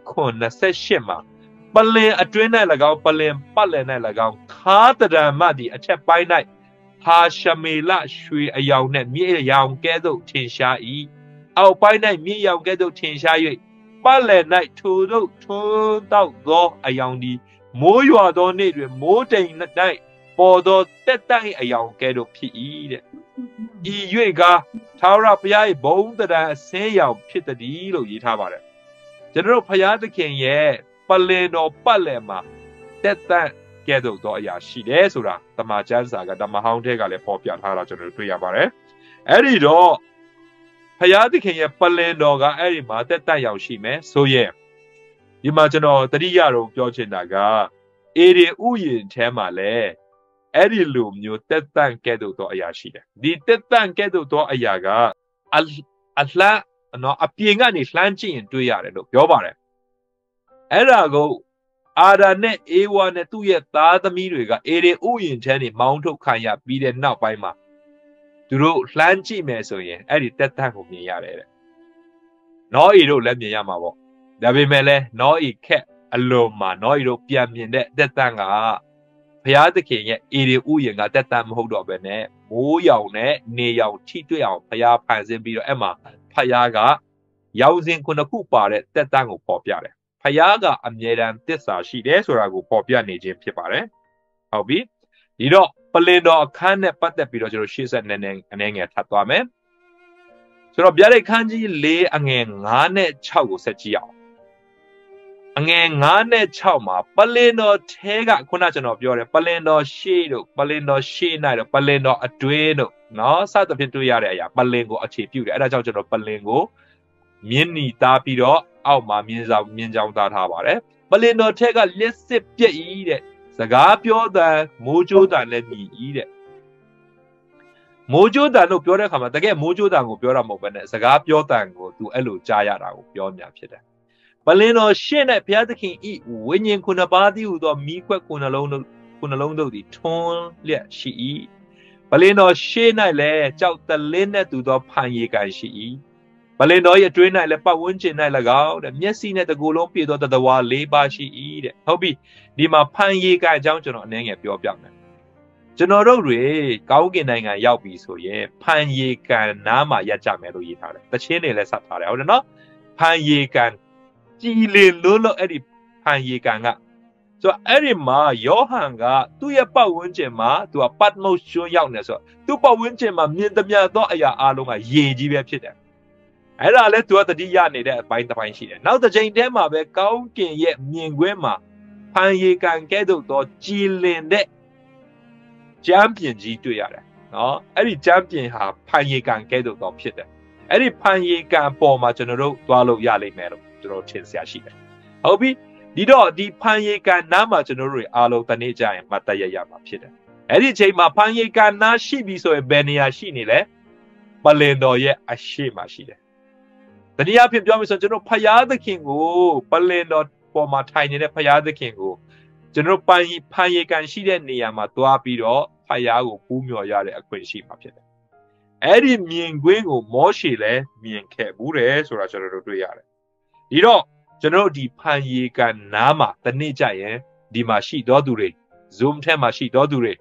29-28မှာပလင်အတွင်း၌၎င်းပလင်ပတ်လည်၌၎င်းခါတရံမသည်အထက်ပိုင်း၌ဟာရှမေလရွှေအယောင်နှင့်မြေအယောင်ကဲ့သို့ထင်ရှား၏အောက်ပိုင်း၌မြေအယောင်ကဲ့သို့ထင်ရှား၍ပတ်လည်၌ထိုတို့ထွန်းတောက်သောအယောင်သည်မိုးရွာသောနေ့တွင်မိုးတိမ်၌ပေါ်သောတက်တိုက်အယောင်ကဲ့သို့ဖြစ်၏တဲ့ဤ၍ကထာဝရဘုရား၏ဘုန်းတရံအစင်းရောင်ဖြစ်သည်လို့ရေးထားပါတယ်ကျွန်တော်တို့ဘုရားသခင်ရဲ့ပလင်တော်ပတ်လည်မှာတက်တန့်ကဲ့သို့သောအရာရှိတယ်ဆိုတာတမန်ကျမ်းစာကတမန်ဟောင်းထဲကလည်းဖော်ပြထားတာကျွန်တော်တို့တွေ့ရပါတယ်အဲ့ဒီတော့ဘုရားသခင်ရဲ့ပလင်တော်ကအဲ့ဒီမှာတက်တန့်ရောက်ရှိမယ်ဆိုရင်ဒီမှာကျွန်တော်တတိယတော့ပြောချင်တာကအေဒီဥယျာဉ်ထဲမှာလည်းအဲ့ဒီလိုမျိုးတက်တန့်ကဲ့သို့သောအရာရှိတယ်ဒီတက်တန့်ကဲ့သို့သောအရာကအလှနော်အပြင်ကနေလှမ်းကြည့်ရင်တွေ့ရတယ်လို့ပြောပါတယ်အဲ့ဒါကိုအာဒာနဲ့အေဝါနဲ့သူ့ရဲ့သားသမီးတွေကအေဒီဥယျာဉ်ထဲနေမောင်းထုတ်ခံရပြီးတဲ့နောက်ပိုင်းမှာသူတို့လှမ်းကြည့်မယ်ဆိုရင်အဲ့ဒီတက်တန့်ကိုမြင်ရတယ်တဲ့နောအီတို့လည်းမြင်ရမှာပေါ့ဒါပေမဲ့လည်းနောအီခက်အလုံးမှာနောအီတို့ပြန်မြင်တဲ့တက်တန့်ကဘုရားသခင်ရဲ့အေဒီဥယျာဉ်ကတက်တန့်မဟုတ်တော့ဘဲနဲ့မိုးရောင်နဲ့နေရောင်ထိတွေ့အောင်ဘုရားဖန်ဆင်းပြီးတော့အဲ့မှာဘုရားကရောင်စဉ်ခုနှစ်ခုပါတဲ့တက်တန့်ကိုပေါ်ပြတယ်ဖယားကအမြဲတမ်းသစ္စာရှိတယ်ဆိုတာကိုပေါ်ပြနေခြင်းဖြစ်ပါတယ်။ဟုတ်ပြီ။ဒီတော့ပလင်တော်အခန်းနဲ့ပတ်သက်ပြီးတော့ကျွန်တော်ရှေ့ဆက်အနေငယ်ထပ်သွားမယ်။ဆိုတော့ဗျာဒိတ်ခန်းကြီး4အငယ်9နဲ့6ကိုဆက်ကြည့်အောင်။အငယ်9နဲ့6မှာပလင်တော်ထဲကခုနကျွန်တော်ပြောတယ်ပလင်တော်ရှေ့တို့ပလင်တော်ရှေ့၌တို့ပလင်တော်အတွင်းတို့နော်စသဖြင့်တွေ့ရတဲ့အရာပလင်ကိုအခြေပြုတယ်။အဲဒါကြောင့်ကျွန်တော်ပလင်ကိုမြင်းနီသားပြီးတော့အောက်မှာမြင်းကြောင်သားထားပါတယ်ပလင်တော်ထက်ကလက်စစ်ပြက်ဤတဲ့စကားပြောတဲ့မိုးကြိုးတန်လည်းမြည်ဤတဲ့မိုးကြိုးတန်လို့ပြောတဲ့အခါမှာတကယ်မိုးကြိုးတန်ကိုပြောတာမဟုတ်ဘဲနဲ့စကားပြောတန်ကိုသူအဲ့လိုကြားရတာကိုပြောညာဖြစ်တယ်ပလင်တော်ရှေ့၌ဘုရားသခင်ဤဝိညာဉ်ခုနှစ်ပါးသည်ဟူသောမိခွက်ခုနှလုံးတို့သည်ထွန်းလျက်ရှိ၏ပလင်တော်ရှေ့၌လည်းကြောက်တလင်းနဲ့တူသောဖန်ရီကန်ရှိ၏ပလင်တော်ရဲ့အတွင်း၌လည်းပတ်ဝန်းကျင်၌၎င်းတဲ့မျက်စိနဲ့တကူလုံးပြည့်သောတဝါ၄ပါးရှိ၏တဲ့ဟုတ်ပြီဒီမှာဖန်ရီကန်အကြောင်းကျွန်တော်အနေငယ်ပြောပြမယ်ကျွန်တော်တို့တွေကောင်းကင်နိုင်ငံရောက်ပြီဆိုရင်ဖန်ရီကန်နားမှာရပ်ကြမယ်လို့ရေးထားတယ်တခြင်းတွေလည်းစပ်ထားတယ်ဟုတ်တယ်နော်ဖန်ရီကန်ကြည်လင်လို့အဲ့ဒီဖန်ရီကန်ကဆိုတော့အဲ့ဒီမှာယောဟန်ကသူ့ရဲ့ပတ်ဝန်းကျင်မှာသူကပတ်မုတ်ကျွန်းရောက်နေဆိုတော့သူ့ပတ်ဝန်းကျင်မှာမြင်သမျှသောအရာအလုံးကရေကြီးပဲဖြစ်တယ်အဲ့ဒါလည်းသူကတတိယနေတဲ့အပိုင်းတစ်ပိုင်းရှိတယ်နောက်တစ်ချိန်တည်းမှာပဲကောင်းကင်ရဲ့မြင်ကွင်းမှာဖန်ရီကန်ကဲ့သို့သောကြည်လင်တဲ့ကျမ်းပြင်ကြီးတွေ့ရတယ်နော်အဲ့ဒီကျမ်းပြင်ဟာဖန်ရီကန်ကဲ့သို့သောဖြစ်တယ်အဲ့ဒီဖန်ရီကန်ပေါ်မှာကျွန်တော်တို့သွားလို့ရလိမ့်မယ်လို့ကျွန်တော်ထင်ရှားရှိတယ်ဟုတ်ပြီဒီတော့ဒီဖန်ရိကန်နားမှာကျွန်တော်တို့အားလုံးတနေ့ကြရင်မှတ်တရရမှာဖြစ်တယ်အဲ့ဒီအချိန်မှာဖန်ရိကန်နားရှိပြီဆိုရင်ဘယ်နေရာရှိနေလဲပလင်တော်ရဲ့အရှိမှာရှိတယ်တနည်းအားဖြင့်ပြောမယ်ဆိုကျွန်တော်ဖယားသခင်ကိုပလင်တော်ပေါ်မှာထိုင်နေတဲ့ဖယားသခင်ကိုကျွန်တော်ဖန်ရိကန်ရှိတဲ့နေရာမှာသွားပြီးတော့ဖယားကိုပူးမြော်ရတဲ့အခွင့်ရှိမှာဖြစ်တယ်အဲ့ဒီမြင်ကွင်းကိုမောရှေလည်းမြင်ခဲ့ဘူးတယ်ဆိုတာကျွန်တော်တို့တွေ့ရတယ်ဒီတော့ကျွန်တော်ဒီဖန်ရိကန်နားမှာတနေ့ကြရင်ဒီမှာရှိတော်သူတွေ Zoom ထဲမှာရှိတော်သူတွေ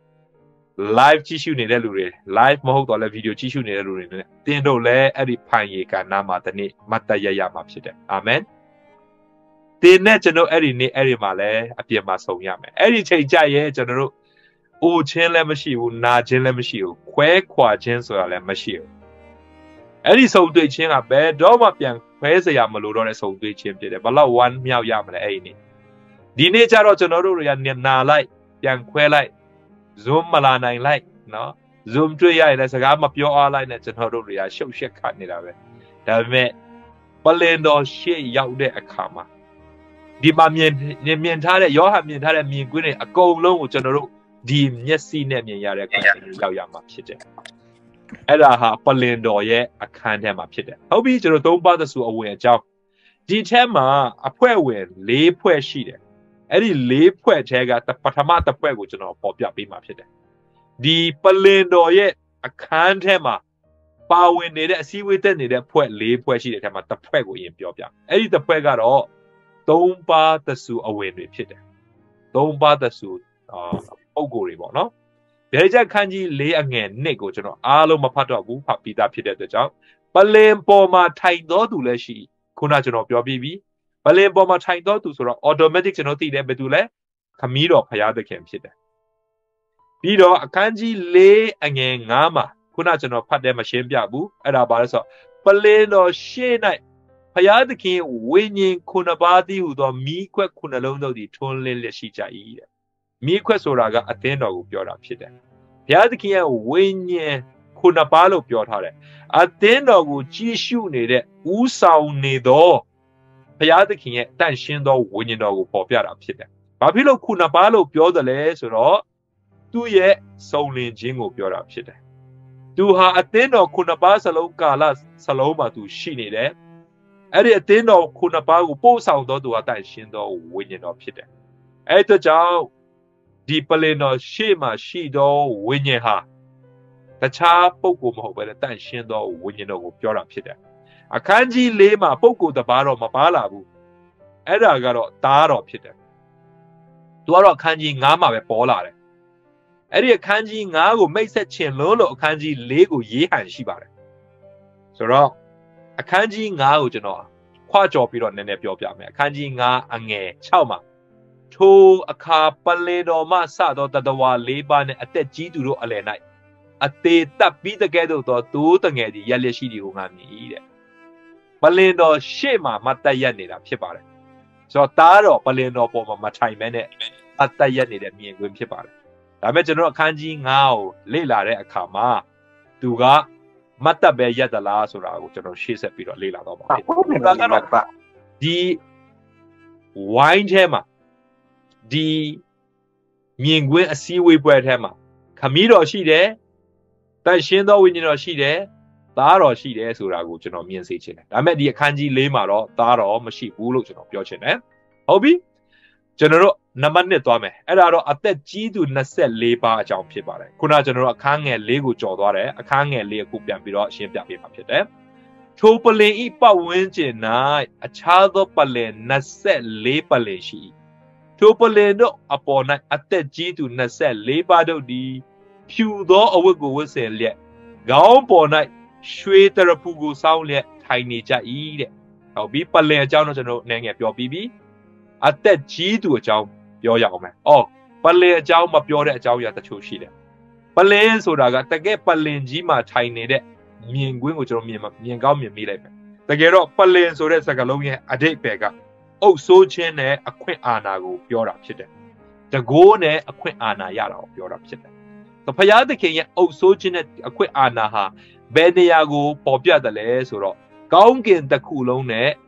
live ကြည့်ရှုနေတဲ့လူတွေ live မဟုတ်တော့လည်း video ကြည့်ရှုနေတဲ့လူတွေနဲ့တင်တို့လည်းအဲ့ဒီဖန်ရိကန်နားမှာတနေ့မှတ်တရရမှာဖြစ်တယ်အာမင်တင်နဲ့ကျွန်တော်အဲ့ဒီနေ့အဲ့ဒီမှာလည်းအပြင်မှာဆုံရမယ်အဲ့ဒီချိန်ကြရင်ကျွန်တော်တို့အိုချင်းလည်းမရှိဘူးနာချင်းလည်းမရှိဘူးခွဲခွာခြင်းဆိုတာလည်းမရှိဘူးအဲ့ဒီဆုံတွေ့ခြင်းကဘယ်တော့မှပြန်ခွဲစရာမလိုတော့တဲ့ဆုံတွေ့ခြင်းဖြစ်တယ်ဘလောက်ဝမ်းမြောက်ရမလဲအဲ့ဒီနေ့ဒီနေ့ကျတော့ကျွန်တော်တို့တွေကနာလိုက်ပြန်ခွဲလိုက် Zoom မလာနိုင်လိုက်နော် Zoom တွေ့ရရင်လည်းစကားမပြောအားလိုက်နဲ့ကျွန်တော်တို့တွေကရှုပ်ရှက်ခတ်နေတာပဲဒါပေမဲ့ပလင်တော်ရှေ့ရောက်တဲ့အခါမှာဒီမှာမြင်ထားတဲ့ယောဟန်မြင်ထားတဲ့မြင်ကွင်းတွေအကုန်လုံးကိုကျွန်တော်တို့ဒီမျက်စိနဲ့မြင်ရတဲ့အခါရောက်ရမှာဖြစ်တယ်အဲ့ဒါဟာပလင်တော်ရဲ့အခန်းထဲမှာဖြစ်တယ်ဟုတ်ပြီကျွန်တော်သုံးပါးသစုအဝင်အကြောင်းဒီထဲမှာအဖွဲ့ဝင်၄ဖွဲ့ရှိတယ်အဲ့ဒီ၄ဖွဲ့ထဲကပထမတစ်ဖွဲ့ကိုကျွန်တော်ပေါ်ပြပေးမှာဖြစ်တယ်ဒီပလင်တော်ရဲ့အခန်းထဲမှာပါဝင်နေတဲ့အစည်းအဝေးတက်နေတဲ့ဖွဲ့၄ဖွဲ့ရှိတဲ့ထဲမှာတစ်ဖွဲ့ကိုအရင်ပြောပြအဲ့ဒီတစ်ဖွဲ့ကတော့သုံးပါးသစုအဝင်တွေဖြစ်တယ်သုံးပါးသစုပုံကိုယ်တွေပေါ့နော်ဗျာဒိတ်ခန်းကြီး၄အငယ်1ကိုကျွန်တော်အားလုံးမဖတ်တော့ဘူးဖတ်ပြီးသားဖြစ်တဲ့အတွက်ကြောင့်ပလင်ပေါ်မှာထိုင်တော်သူလည်းရှိခုနကျွန်တော်ပြောပြီးပြီပလင်ပေါ်မှာထိုင်တော်သူဆိုတော့ automatic ကျွန်တော်သိတယ်ဘယ်သူလဲခမည်းတော်ဖယားသခင်ဖြစ်တယ်ပြီးတော့အခန်းကြီး၄အငယ်9မှာခုနကျွန်တော်ဖတ်တယ်မရှင်းပြဘူးအဲ့ဒါဘာလဲဆိုတော့ပလင်တော်ရှေ့၌ဖယားသခင်ဝိညာဉ်ခုနှစ်ပါးတည်းဟူသောမိခွက်ခုနှလုံးတို့သည်ထွန်းလင်းလျက်ရှိကြ၏တဲ့မိခွက်ဆိုတာကအသင်းတော်ကိုပြောတာဖြစ်တယ်ဘုရားသခင်ရဲ့ဝိညာဉ်ခုနှစ်ပါးလို့ပြောထားတယ်အသင်းတော်ကိုကြည်ရှုနေတဲ့ဥဆောင်နေသောဘုရားသခင်ရဲ့တန့်ရှင်းသောဝိညာဉ်တော်ကိုပေါ်ပြတာဖြစ်တယ်ဘာဖြစ်လို့ခုနှစ်ပါးလို့ပြောတယ်လဲဆိုတော့သူ့ရဲ့စုံလင်ခြင်းကိုပြောတာဖြစ်တယ်သူဟာအသင်းတော်ခုနှစ်ပါးစလုံးကာလစလုံးမှာသူရှိနေတယ်အဲ့ဒီအသင်းတော်ခုနှစ်ပါးကိုပို့ဆောင်တော်သူဟာတန့်ရှင်းသောဝိညာဉ်တော်ဖြစ်တယ်အဲ့ဒါကြောင့်ဒီပလင်တော်ရှေ့မှာရှိသောဝိညာဉ်ဟာတခြားပုဂ္ဂိုလ်မဟုတ်ဘဲတန့်ရှင်းသောဝိညာဉ်တော်ကိုပြောတာဖြစ်တယ်အခန်းကြီး၄မှာပုဂ္ဂိုလ်တစ်ပါးတော့မပါလာဘူးအဲ့ဒါကတော့သားတော်ဖြစ်တယ်သူကတော့အခန်းကြီး9မှာပဲပေါ်လာတယ်အဲ့ဒီအခန်းကြီး9ကိုမိတ်ဆက်ခြင်းလုံးလို့အခန်းကြီး4ကိုရေးဟန်ရှိပါတယ်ဆိုတော့အခန်းကြီး9ကိုကျွန်တော်ခွာကြော်ပြီးတော့နည်းနည်းပြောပြမယ်အခန်းကြီး9အငယ်6မှာထိုအခါပလင်တော်မှစသောတတဝါ၄ပါးနှင့်အသက်ကြီးသူတို့အလယ်၌အသေးတပ်ပြီးတကဲ့သို့သောသိုးတငယ်သည်ရက်လက်ရှိသည်ကိုငါမြင်၏တဲ့ပလင်တော်ရှေ့မှာမတ်တက်ရက်နေတာဖြစ်ပါတယ်ဆိုတော့သားတော်ပလင်တော်ပေါ်မှာမထိုင်မဲနဲ့အသက်ရက်နေတဲ့မြင်ကွင်းဖြစ်ပါတယ်ဒါပေမဲ့ကျွန်တော်အခန်းကြီး9ကိုလေ့လာတဲ့အခါမှာသူကမတ်တက်ပဲရက်သလားဆိုတာကိုကျွန်တော်ရှေ့ဆက်ပြီးတော့လေ့လာတော့ပါမယ်ဒါကတော့ဒီဝိုင်းထဲမှာဒီမြင်ကွင်းအစည်းအဝေးပွဲထဲမှာခမည်းတော်ရှိတယ်တန်ရှင်းသောဝိညာဉ်တော်ရှိတယ်သားတော်ရှိတယ်ဆိုတာကိုကျွန်တော်မြင်စေချင်တယ်ဒါပေမဲ့ဒီအခန်းကြီး၄မှာတော့သားတော်မရှိဘူးလို့ကျွန်တော်ပြောချင်တယ်ဟုတ်ပြီကျွန်တော်တို့နံပါတ်1သွားမယ်အဲ့ဒါတော့အသက်ကြီးသူ24ပါးအကြောင်းဖြစ်ပါတယ်ခုနကျွန်တော်တို့အခန်းငယ်၄ကိုကြော်သွားတယ်အခန်းငယ်၄အခုပြန်ပြီးတော့ရှင်းပြပေးမှာဖြစ်တယ်ထိုပလင်ဤပတ်ဝန်းကျင်၌အခြားသောပလင်24ပလင်ရှိထိုပလင်တို့အပေါ်၌အသက်ကြီးသူ24ပါးတို့သည်ဖြူသောအဝတ်ကိုဝတ်ဆင်လျက်ခေါင်းပေါ်၌ရွှေတရဖူကိုစောင်းလျက်ထိုင်နေကြ၏တဲ့ဟုတ်ပြီပလင်အကြောင်းတော့ကျွန်တော်နည်းငယ်ပြောပြီးပြီအသက်ကြီးသူအကြောင်းပြောရအောင်မယ်အော်ပလင်အကြောင်းမပြောတဲ့အကြောင်းအရာတချို့ရှိတယ်ပလင်ဆိုတာကတကယ်ပလင်ကြီးမှာထိုင်နေတဲ့မြင်ကွင်းကိုကျွန်တော်မြင်ကောင်းမြင်မိလိုက်မယ်တကယ်တော့ပလင်ဆိုတဲ့စကားလုံးရဲ့အဓိပ္ပာယ်ကအုပ်ဆိုးခြင်းနဲ့အခွင့်အာဏာကိုပြောတာဖြစ်တယ်တကိုးနဲ့အခွင့်အာဏာရတာကိုပြောတာဖြစ်တယ်ဘုရားသခင်ရဲ့အုပ်ဆိုးခြင်းနဲ့အခွင့်အာဏာဟာဘယ်နေရာကိုပေါ်ပြတယ်လဲဆိုတော့ကောင်းကင်တစ်ခုလုံးနဲ့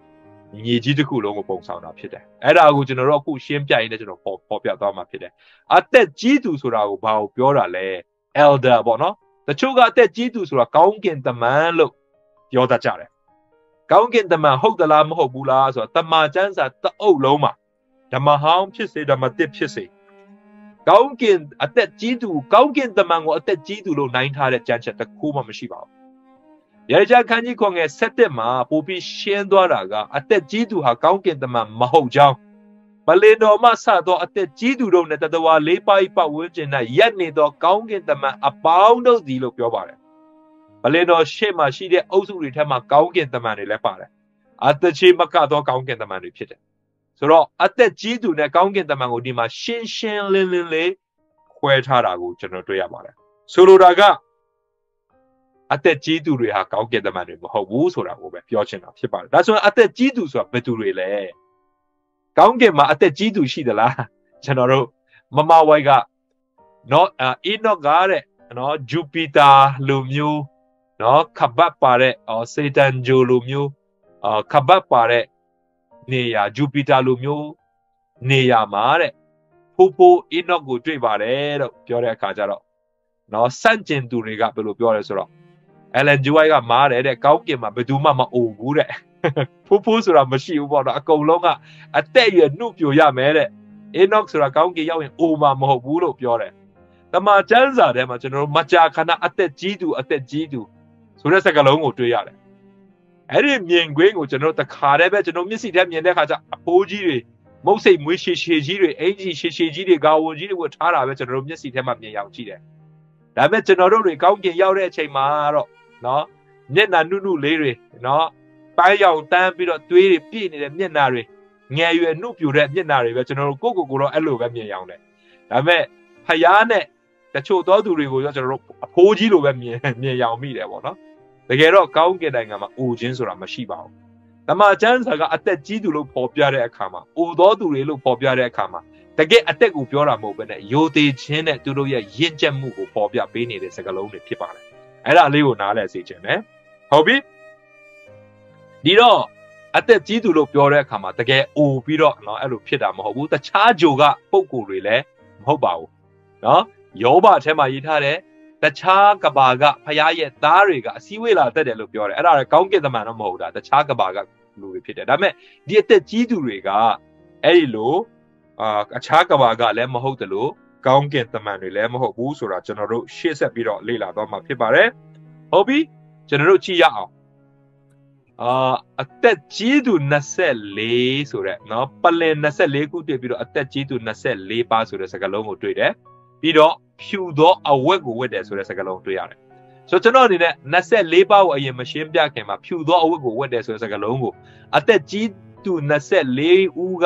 မြေကြီးတစ်ခုလုံးကိုပုံဆောင်တာဖြစ်တယ်အဲ့ဒါကိုကျွန်တော်တို့အခုရှင်းပြရင်းနဲ့ကျွန်တော်ပေါ်ပြသွားမှာဖြစ်တယ်အသက်ကြီးသူဆိုတာကိုဘာကိုပြောတာလဲ elder ပေါ့နော်တချို့ကအသက်ကြီးသူဆိုတာကောင်းကင်တမန်လို့ပြောတတ်ကြတယ်ကောင်းကင်တမန်ဟုတ်သလားမဟုတ်ဘူးလားဆိုတာတမန်ကျမ်းစာတအုပ်လုံးမှာဓမ္မဟောင်းဖြစ်စေဓမ္မသစ်ဖြစ်စေကောင်းကင်အသက်ကြီးသူကောင်းကင်တမန်ကိုအသက်ကြီးသူလို့နိုင်ထားတဲ့ကျမ်းချက်တစ်ခုမှမရှိပါဘူး။ယေရကြခန်းကြီးခွန်ငယ်7မှာပို့ပြီးရှင်းသွားတာကအသက်ကြီးသူဟာကောင်းကင်တမန်မဟုတ်ကြောင်းပလင်တော်မှစသောအသက်ကြီးသူတို့နဲ့တတဝါလေးပါးပတ်ဝန်းကျင်၌ရက်နေသောကောင်းကင်တမန်အပေါင်းတို့သည်လို့ပြောပါတယ်။ပလင်တော်ရှေ့မှာရှိတဲ့အုပ်စုတွေထဲမှာကောင်းကင်တမန်တွေလည်းပါတယ်။အသက်ကြီးမကသောကောင်းကင်တမန်တွေဖြစ်တယ်။ဆိုတော့အသက်ကြီးသူနဲ့ကောင်းကင်တမန်ကိုဒီမှာရှင်းရှင်းလင်းလင်းလေးခွဲထားတာကိုကျွန်တော်တွေ့ရပါတယ်ဆိုလိုတာကအသက်ကြီးသူတွေဟာကောင်းကင်တမန်တွေမဟုတ်ဘူးဆိုတာကိုပဲပြောချင်တာဖြစ်ပါတယ်ဒါဆိုရင်အသက်ကြီးသူဆိုတာဘယ်သူတွေလဲကောင်းကင်မှာအသက်ကြီးသူရှိသလားကျွန်တော်တို့မမဝိုက်ကနော်အီနော့ကတဲ့နော်ဂျူပီတာလူမျိုးနော်ခဘတ်ပါတဲ့စေတန်ဂျိုလူမျိုးခဘတ်ပါတဲ့နေရာဂျူပီတာလူမျိုးနေရာမှာတဲ့ဖိုးအီနော့ကိုတွေ့ပါတယ်လို့ပြောတဲ့အခါကျတော့နော်စန့်ကျင်သူတွေကဘယ်လိုပြောလဲဆိုတော့အလန်ဂျူဝိုက်ကမားတယ်တဲ့ကောင်းကင်မှာဘယ်သူမှမအိုဘူးတဲ့ဖိုးဆိုတာမရှိဘူးပေါ့နော်အကုန်လုံးကအသက်ရနှုတ်ပြရမယ်တဲ့အီနော့ဆိုတာကောင်းကင်ရောက်ရင်အိုမှာမဟုတ်ဘူးလို့ပြောတယ်တမန်ကျမ်းစာထဲမှာကျွန်တော်တို့မကြာခဏအသက်ကြီးသူဆိုတဲ့စကားလုံးကိုတွေ့ရတယ်အဲ့ဒီမြင်ကွင်းကိုကျွန်တော်တခါတည်းပဲကျွန်တော်မျက်စိထဲမြင်တဲ့အခါကျအဖိုးကြီးတွေမုတ်စိတ်မွေးရှည်ရှည်ကြီးတွေအင်ကြီးရှည်ရှည်ကြီးတွေကာဝန်ကြီးတွေဝတ်ထားတာပဲကျွန်တော်တို့မျက်စိထဲမှာမြင်ရောက်ကြည့်တယ်ဒါပေမဲ့ကျွန်တော်တို့တွေကောင်းကင်ရောက်တဲ့အချိန်မှာတော့နော်မျက်နှာနုနုလေးတွေနော်ပန်းရောင်တန်းပြီးတော့သွေးတွေပြည့်နေတဲ့မျက်နှာတွေငယ်ရွယ်နှုတ်ပြိုတဲ့မျက်နှာတွေပဲကျွန်တော်တို့ကိုတော့အဲ့လိုပဲမြင်ရောက်တယ်ဒါပေမဲ့ဖယားနဲ့တချို့သောသူတွေကိုကျွန်တော်တို့အဖိုးကြီးလိုပဲမြင်ရောက်မိတယ်ပေါ့နော်တကယ်တော့ကောင်းကင်နိုင်ငံမှာအိုခြင်းဆိုတာမရှိပါဘူးတမန်ကျမ်းစာကအသက်ကြီးသူလို့ပေါ်ပြတဲ့အခါမှာအိုသောသူတွေလို့ပေါ်ပြတဲ့အခါမှာတကယ်အသက်ကိုပြောတာမဟုတ်ဘဲနဲ့ယိုသေးခြင်းနဲ့သူတို့ရဲ့ရင့်ကျက်မှုကိုပေါ်ပြပေးနေတဲ့စကားလုံးတွေဖြစ်ပါတယ်အဲ့ဒါလေးကိုနားလည်စေချင်တယ်ဟုတ်ပြီဒီတော့အသက်ကြီးသူလို့ပြောတဲ့အခါမှာတကယ်အိုပြီးတော့နော်အဲ့လိုဖြစ်တာမဟုတ်ဘူးတခြားဂျိုကပုံကိုယ်တွေလည်းမဟုတ်ပါဘူးနော်ယောဘအထက်မှာရေးထားတယ်တခြားကဘာကဖယားရဲ့သားတွေကအစည်းဝေးလာတတ်တယ်လို့ပြောတယ်အဲ့ဒါလည်းကောင်းကင်တမန်တော့မဟုတ်တာတခြားကဘာကလူတွေဖြစ်တယ်ဒါပေမဲ့ဒီအသက်ကြီးသူတွေကအဲ့ဒီလိုအခြားကဘာကလည်းမဟုတ်တယ်လို့ကောင်းကင်တမန်တွေလည်းမဟုတ်ဘူးဆိုတာကျွန်တော်တို့ရှေ့ဆက်ပြီးတော့လေ့လာသွားမှာဖြစ်ပါတယ်ဟုတ်ပြီကျွန်တော်တို့ကြည့်ရအောင်အသက်ကြီးသူ24ဆိုတဲ့နော်ပလင်24ခုတွေ့ပြီးတော့အသက်ကြီးသူ24ပါးဆိုတဲ့စကားလုံးကိုတွေ့တယ်ပြီးတော့ဖြူသောအဝတ်ကိုဝတ်တယ်ဆိုတဲ့စကားလုံးတွေ့ရတယ်ဆိုတော့ကျွန်တော်အနေနဲ့24ပါးကိုအရင်မရှင်းပြခင်မှာဖြူသောအဝတ်ကိုဝတ်တယ်ဆိုတဲ့စကားလုံးကိုအသက်ကြီးသူ24ဦးက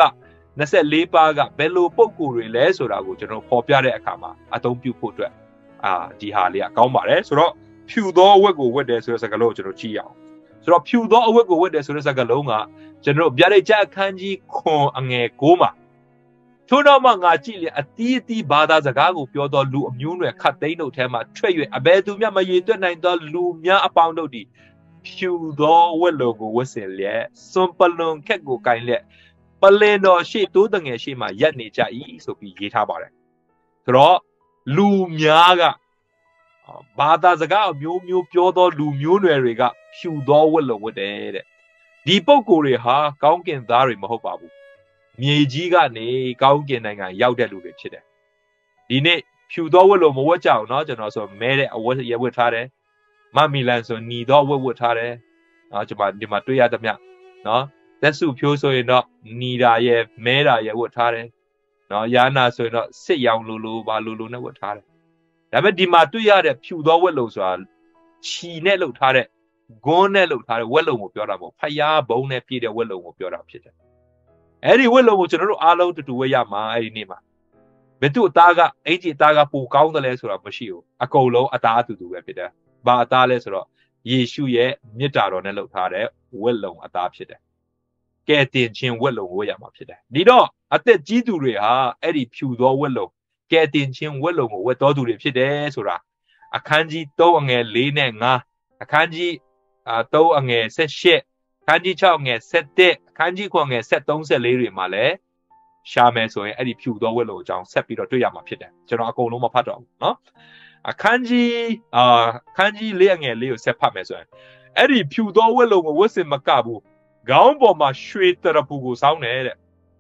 24ပါးကဘယ်လိုပုံကိုယ်တွေလဲဆိုတာကိုကျွန်တော်ပေါ်ပြတဲ့အခါမှာအသုံးပြုဖို့အတွက်ဒီဟာလေးကကောင်းပါတယ်ဆိုတော့ဖြူသောအဝတ်ကိုဝတ်တယ်ဆိုတဲ့စကားလုံးကိုကျွန်တော်ကြည့်ရအောင်ဆိုတော့ဖြူသောအဝတ်ကိုဝတ်တယ်ဆိုတဲ့စကားလုံးကကျွန်တော်ဗျာဒိတ်ကျအခန်းကြီးခွန်အငယ်9မှာထို့နောက်မှငါကြည့်လျက်အတီးအတီးဘာသာစကားကိုပြောသောလူအမျိုးနွယ်ခတ်သိမ်းတို့ထဲမှာထွက်၍အဘယ်သူမျှမရည်တွက်နိုင်သောလူများအပေါင်းတို့သည်ဖြူသောဝတ်လုံကိုဝတ်ဆင်လျက်စွန်ပလွန်ခက်ကိုကင်လျက်ပလင်တော်ရှေ့တိုးတငယ်ရှေ့မှာရက်နေကြ၏ဆိုပြီးရေးထားပါတယ်ဆိုတော့လူများကဘာသာစကားအမျိုးမျိုးပြောသောလူမျိုးနွယ်တွေကဖြူသောဝတ်လုံဝတ်တယ်တဲ့ဒီပုဂ္ဂိုလ်တွေဟာကောင်းကင်သားတွေမဟုတ်ပါဘူးမြေကြီးကနေကောင်းကင်နိုင်ငံရောက်တဲ့လူတွေဖြစ်တယ်ဒီနေ့ဖြူသောဝတ်လုံမဝတ်ကြအောင်เนาะကျွန်တော်ဆိုမဲတဲ့အဝတ်ရဝတ်ထားတယ်မမီလန်ဆိုညီသောဝတ်ဝတ်ထားတယ်ကျွန်မဒီမှာတွေ့ရသမျှเนาะသက်စုဖြိုးဆိုရင်တော့ညီတာရဲ့မဲတာရဲ့ဝတ်ထားတယ်နော်ယာနာဆိုရင်တော့စစ်ရောင်လိုဘာလိုနဲ့ဝတ်ထားတယ်ဒါပေမဲ့ဒီမှာတွေ့ရတဲ့ဖြူသောဝတ်လုံဆိုတာခြီနဲ့လှုပ်ထားတဲ့ဂွန်းနဲ့လှုပ်ထားတဲ့ဝတ်လုံကိုပြောတာမဟုတ်ဖျားဘုံနဲ့ပြည့်တဲ့ဝတ်လုံကိုပြောတာဖြစ်တယ်အဲ့ဒီဝတ်လုံကိုကျွန်တော်တို့အားလုံးတူဝတ်ရမှာအဲ့ဒီနေ့မှာဘယ်သူအသားကအင်ဂျီအသားကပိုကောင်းတယ်လဲဆိုတာမရှိဘူးအကုန်လုံးအသားအတူတူပဲဖြစ်တယ်ဘာအသားလဲဆိုတော့ယေရှုရဲ့မြစ်တာတော်နဲ့လှုပ်ထားတဲ့ဝတ်လုံအသားဖြစ်တယ်ကဲတင်ခြင်းဝတ်လုံဝတ်ရမှာဖြစ်တယ်ဒီတော့အသက်ကြီးသူတွေဟာအဲ့ဒီဖြူသောဝတ်လုံကဲတင်ခြင်းဝတ်လုံကိုဝတ်တော်သူတွေဖြစ်တယ်ဆိုတာအခန်းကြီး3အငယ်4နဲ့5အခန်းကြီး3အငယ်18 ခန်းကြီး6ငယ်7ခန်းကြီး9ငယ်734တွေမှာလည်းရှာမယ်ဆိုရင်အဲ့ဒီဖြူသောဝက်လို့အကြောင်းဆက်ပြီးတော့တွေ့ရမှာဖြစ်တယ်ကျွန်တော်အကုန်လုံးမဖတ်တော့ဘူးเนาะအခန်းကြီး4ငယ်4ကိုဆက်ဖတ်မယ်ဆိုရင်အဲ့ဒီဖြူသောဝက်လို့ကိုဝတ်စင်မကဘူးခေါင်းပေါ်မှာရွှေတရဖူကိုစောင်းတယ်တဲ့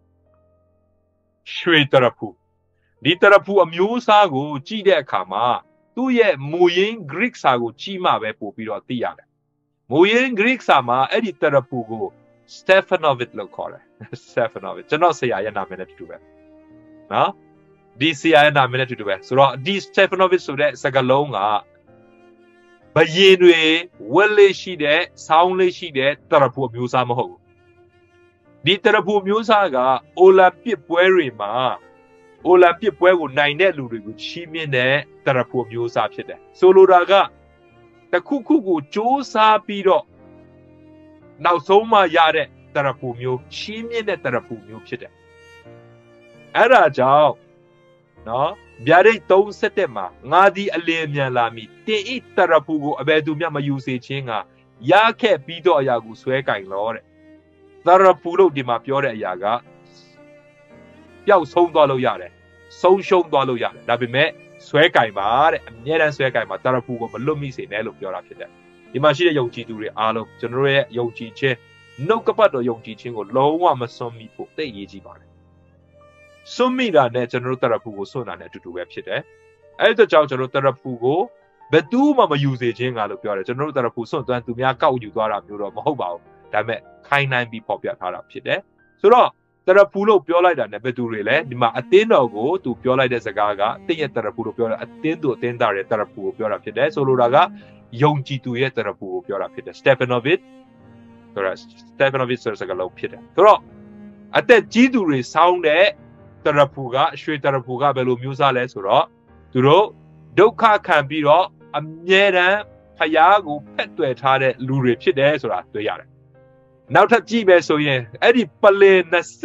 ရွှေတရဖူဒီတရဖူအမျိုးအစားကိုကြည့်တဲ့အခါမှာသူ့ရဲ့မူရင်း Greek စာကိုကြည့်မှပဲပို့ပြီးတော့သိရတယ်မူရင်း Greek စာမှာအဲ့ဒီတရဖူကို Stephanovit လို့ခေါ်တယ် Stephanovit ကျွန်တော်ဆရာရဲ့နာမည်နဲ့တူတူပဲနော်ဒီဆရာရဲ့နာမည်နဲ့တူတူပဲဆိုတော့ဒီ Stephanovit ဆိုတဲ့စကားလုံးကဘယင်တွေဝက်လေးရှိတဲ့ဆောင်းလေးရှိတဲ့တရဖူအမျိုးအစားမဟုတ်ဘူးဒီတရဖူမျိုးစားကအိုလံပစ်ပွဲတွေမှာအိုလံပစ်ပွဲကိုနိုင်တဲ့လူတွေကိုချီးမြှင့်တဲ့တရဖူမျိုးစားဖြစ်တယ်ဆိုလိုတာကတခုခုကိုစ조사ပြီးတော့နောက်ဆုံးမှရတဲ့တရဖူမျိုးချီးမြှင့်တဲ့တရဖူမျိုးဖြစ်တယ်အဲ့ဒါကြောင့်နော်ဗျာဒိတ်37မှာငါဒီအလင်းမြန်လာမည်တင်ဤတရဖူကိုအဘယ်သူမျှမယူစေခြင်းကရခဲ့ပြီးတော့အရာကိုဆွဲကင်လို့တဲ့တရဖူလို့ဒီမှာပြောတဲ့အရာကပျောက်ဆုံးသွားလို့ရတယ်ဆုံးရှုံးသွားလို့ရတယ်ဒါပေမဲ့ဆွဲကင်ပါတဲ့အမြဲတမ်းဆွဲကင်ပါတရဖူကိုမလွတ်မိစေနဲ့လို့ပြောတာဖြစ်တယ်ဒီမှာရှိတဲ့ယုံကြည်သူတွေအားလုံးကျွန်တော်ရဲ့ယုံကြည်ခြင်းနှုတ်ကပတ်တော်ယုံကြည်ခြင်းကိုလုံးဝမစွန့်မိဖို့သိအရေးကြီးပါတယ်စွန့်မိတာနဲ့ကျွန်တော်တို့တရဖူကိုစွန့်တာနဲ့အတူတူပဲဖြစ်တယ်အဲ့ဒါကြောင့်ကျွန်တော်တို့တရဖူကိုဘယ်သူမှမယူစေခြင်းကလို့ပြောတယ်ကျွန်တော်တို့တရဖူစွန့်သွမ်းသူများကောက်ယူသွားတာမျိုးတော့မဟုတ်ပါဘူးဒါပေမဲ့ခိုင်းနိုင်ပြီးပေါ်ပြထားတာဖြစ်တယ်ဆိုတော့တရဖူလို့ပြောလိုက်တာနဲ့ဘယ်သူတွေလဲဒီမှာအသင်းတော်ကိုသူပြောလိုက်တဲ့စကားကတင့်ရဲ့တရဖူလို့ပြောတာအသင်းသူအသင်းသားရဲ့တရဖူကိုပြောတာဖြစ်တယ်ဆိုလိုတာကယုံကြည်သူရဲ့တရဖူကိုပြောတာဖြစ်တယ် Stephanovit ဆိုတော့ Stephanovit ဆိုတဲ့စကားလုံးဖြစ်တယ်ဆိုတော့အသက်ကြီးသူတွေစောင်းတဲ့တရဖူကရွှေတရဖူကဘယ်လိုမျိုးစားလဲဆိုတော့သူတို့ဒုက္ခခံပြီးတော့အမြဲတမ်းဖယားကိုဖက်တွယ်ထားတဲ့လူတွေဖြစ်တယ်ဆိုတာတွေ့ရတယ်နောက်ထပ်ကြည့်မယ်ဆိုရင်အဲ့ဒီပလင်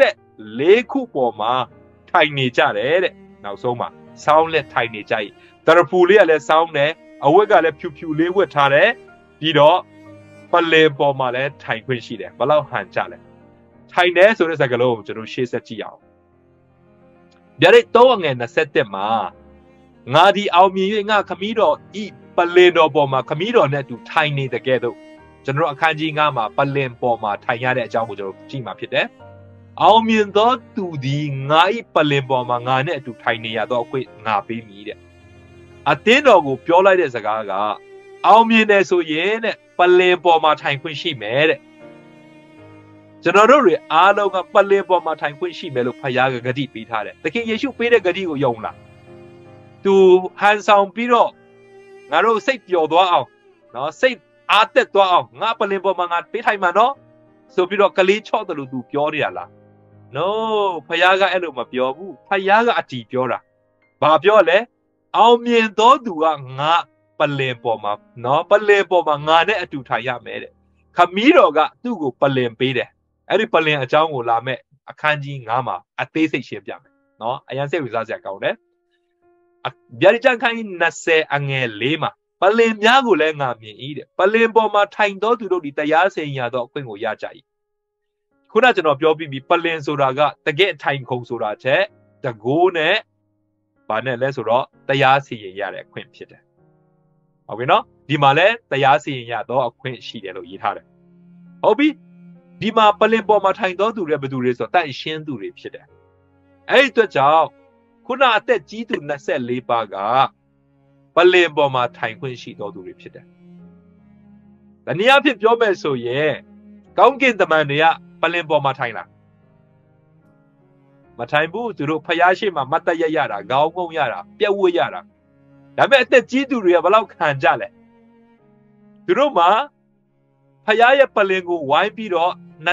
24ခုပေါ်မှာထိုင်နေကြတယ်တဲ့နောက်ဆုံးမှာစောင်းလက်ထိုင်နေကြ၏တရဖူလေးကလည်းစောင်းတယ်အဝတ်ကလည်းဖြူဖြူလေးဝတ်ထားတယ်ပြီးတော့ပလင်ပေါ်မှာလည်းထိုင်ခွင့်ရှိတယ်ဘလောက်ဟန်ကြလဲထိုင်တယ်ဆိုတဲ့စကားလုံးကိုကျွန်တော်ရှေ့ဆက်ကြည့်အောင်ဗျာဒိတ်3ငယ်27မှာငါဒီအောင်မြင်၍ငါခမည်းတော်ဤပလင်တော်ပေါ်မှာခမည်းတော်နဲ့အတူထိုင်နေတဲ့ကဲ့သို့ကျွန်တော်အခန်းကြီး9မှာပလင်ပေါ်မှာထိုင်ရတဲ့အကြောင်းကိုကျွန်တော်ကြည့်မှာဖြစ်တယ်အောင်မြင်သောသူသည်ငါဤပလင်ပေါ်မှာငါနဲ့အတူထိုင်နေရသောအခွင့်ငါပေးမည်တဲ့အသင်းတော်ကိုပြောလိုက်တဲ့စကားကအောင်မြင်တယ်ဆိုရင်တဲ့ပလင်ပေါ်မှာထိုင်ခွင့်ရှိမယ်တဲ့ကျွန်တော်တို့တွေအားလုံးကပလင်ပေါ်မှာထိုင်ခွင့်ရှိမယ်လို့ဖခင်ကဂတိပေးထားတယ်သခင်ယေရှုပေးတဲ့ဂတိကိုယုံလားသူဟန်ဆောင်ပြီးတော့ငါတို့စိတ်ပျော်သွားအောင်နော်စိတ်အားတက်သွားအောင်ငါပလင်ပေါ်မှာငါပေးထိုင်မှာနော်ဆိုပြီးတော့ကလေးချော့တယ်လို့သူပြောနေရလား no ဖခင်ကအဲ့လိုမပြောဘူးဖခင်ကအတီပြောတာဘာပြောလဲအောင်မြင်သောသူကငါပလင်ပေါ်မှာနော်ပလင်ပေါ်မှာငါနဲ့အတူထိုင်ရမယ်တဲ့ခမည်းတော်ကသူ့ကိုပလင်ပေးတယ်အဲ့ဒီပလင်အကြောင်းကိုလာမဲ့အခန်းကြီး9မှာအသေးစိတ်ရှင်းပြမယ်နော်အရင်စိတ်ဝင်စားစရာကောင်းတယ်ဗျာဒိတ်ကျမ်းခန်းကြီး20အငယ်4မှာပလင်များကိုလည်းငါမြင်၏တဲ့ပလင်ပေါ်မှာထိုင်သောသူတို့ဒီတရားစင်ရသောအခွင့်ကိုရကြ၏ခုနကျွန်တော်ပြောပြီးပြီပလင်ဆိုတာကတကယ်ထိုင်ခုံဆိုတာချက်တကိုးနဲ့ဘာနဲ့လဲဆိုတော့တရားစီရင်ရတဲ့အခွင့်ဖြစ်တယ်ဟုတ်ပြီနော်ဒီမှာလဲတရားစီရင်ရတော့အခွင့်ရှိတယ်လို့ရေးထားတယ်ဟုတ်ပြီဒီမှာပလင်ပေါ်မှာထိုင်တော်သူတွေဘယ်သူတွေဆိုတော့တန့်ရှင်းသူတွေဖြစ်တယ်အဲ့ဒီအတွက်ကြောင့်ခုနအသက်ကြီးသူ24ပါးကပလင်ပေါ်မှာထိုင်ခွင့်ရှိတော်သူတွေဖြစ်တယ်တနည်းအားဖြင့်ပြောမယ်ဆိုရင်ကောင်းကင်တမန်တွေကပလင်ပေါ်မှာထိုင်လားမထိုင်ဘူးသူတို့ဖျားရှိမှမတ်တရရတာခေါင်းငုံရတာပြက်ဝတ်ရတာဒါပေမဲ့အသက်ကြီးသူတွေကဘယ်လောက်ခံကြလဲသူတို့မှာဖျားရဲ့ပလင်ကိုဝိုင်းပြီးတော့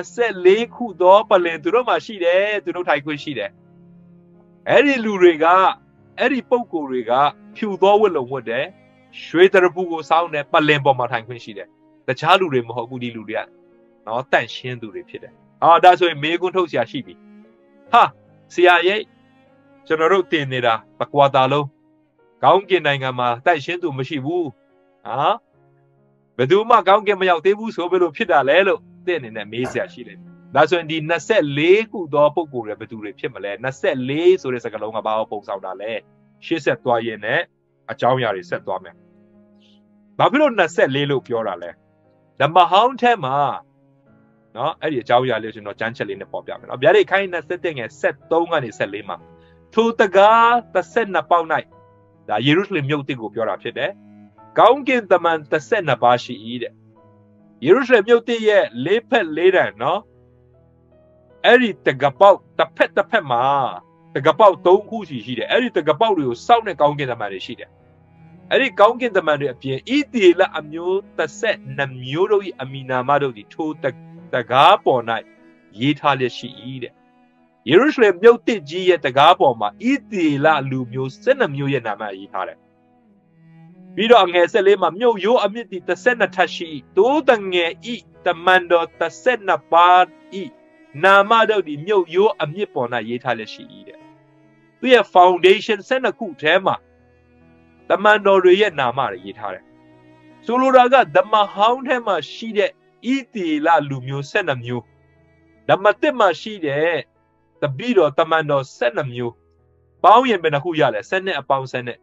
24ခုသောပလင်သူတို့မှာရှိတယ်သူတို့ထိုင်ခွင့်ရှိတယ်အဲ့ဒီလူတွေကအဲ့ဒီပုံကိုယ်တွေကဖြူသောဝတ်လုံဝတ်တယ်ရွှေတရပူကိုစောင်းတယ်ပလင်ပေါ်မှာထိုင်ခွင့်ရှိတယ်တခြားလူတွေမဟုတ်ဘူးဒီလူတွေကနော်တန့်ရှင်းသူတွေဖြစ်တယ်ဒါဆိုရင်မေးခွန်းထုတ်ဆရာရှိပြီဟာဆရာရဲ့ကျွန်တော်တို့တင်နေတာပကွာတာလုံးကောင်းကင်နိုင်ငံမှာတန့်ရှင်းသူမရှိဘူးဘယ်သူမှကောင်းကင်မရောက်သေးဘူးဆိုဘယ်လိုဖြစ်တာလဲလို့တဲ့အနေနဲ့မေးစရာရှိတယ်ဒါဆိုရင်ဒီ24ခုသောပုဂ္ဂိုလ်တွေဘယ်သူတွေဖြစ်မလဲ24ဆိုတဲ့စကားလုံးကဘာကိုပုံဆောင်တာလဲရှေ့ဆက်သွားရင်လည်းအကြောင်းအရာတွေဆက်သွားမယ်ဘာဖြစ်လို့24လို့ပြောတာလဲဓမ္မဟောင်းထဲမှာနော်အဲ့ဒီအကြောင်းအရာလေးကျွန်တော်ကျမ်းချက်လေးနဲ့ပေါ်ပြမယ်နော်ဗျာဒိတ်ခိုင်း27ငယ်73ကနေ74မှာထိုတကား32ပေါက်၌ဒါယေရုရှလင်မြို့တစ်ကိုပြောတာဖြစ်တယ်ကောင်းကင်တမန်32ပါးရှိ၏တဲ့ယေရုရှလင်မြို့တစ်ရဲ့၄ဖက်၄တန်နော်အဲ့ဒီတကပေါက်တစ်ဖက်မှာတကပေါက်3ခုရှိတယ်အဲ့ဒီတကပေါက်တွေကိုစောင့်တဲ့ကောင်းကင်တမန်တွေရှိတယ်အဲ့ဒီကောင်းကင်တမန်တွေအပြင်ဣသေလအမျိုး32မျိုးတို့၏အမိနာမတို့သည်ထိုတကားပေါ်၌ရေးထားလျက်ရှိ၏တဲ့ယေရုရှလင်မြို့တစ်ကြီးရဲ့တကားပေါ်မှာဣသေလလူမျိုး12မျိုးရဲ့နာမရေးထားတယ်ပြီးတော့ငယ်14မှာမြို့ရိုးအမြင့်သည်12ထပ်ရှိတိုးတငယ်ဤတမန်တော်12ပါးဤနာမတို့သည်မြို့ရိုးအမြင့်ပေါ်၌ရေးထားလျက်ရှိ၏တဲ့သူရဲ့ foundation 12ခုထဲမှာတမန်တော်တွေရဲ့နာမတွေရေးထားတယ်ဆိုလိုတာကဓမ္မဟောင်းထဲမှာရှိတဲ့ဣသေလလူမျိုး12မျိုးဓမ္မသစ်မှာရှိတဲ့တပည့်တော်တမန်တော်12မျိုးပေါင်းရင်ဘယ်နှခုရလဲ12အပေါင်း12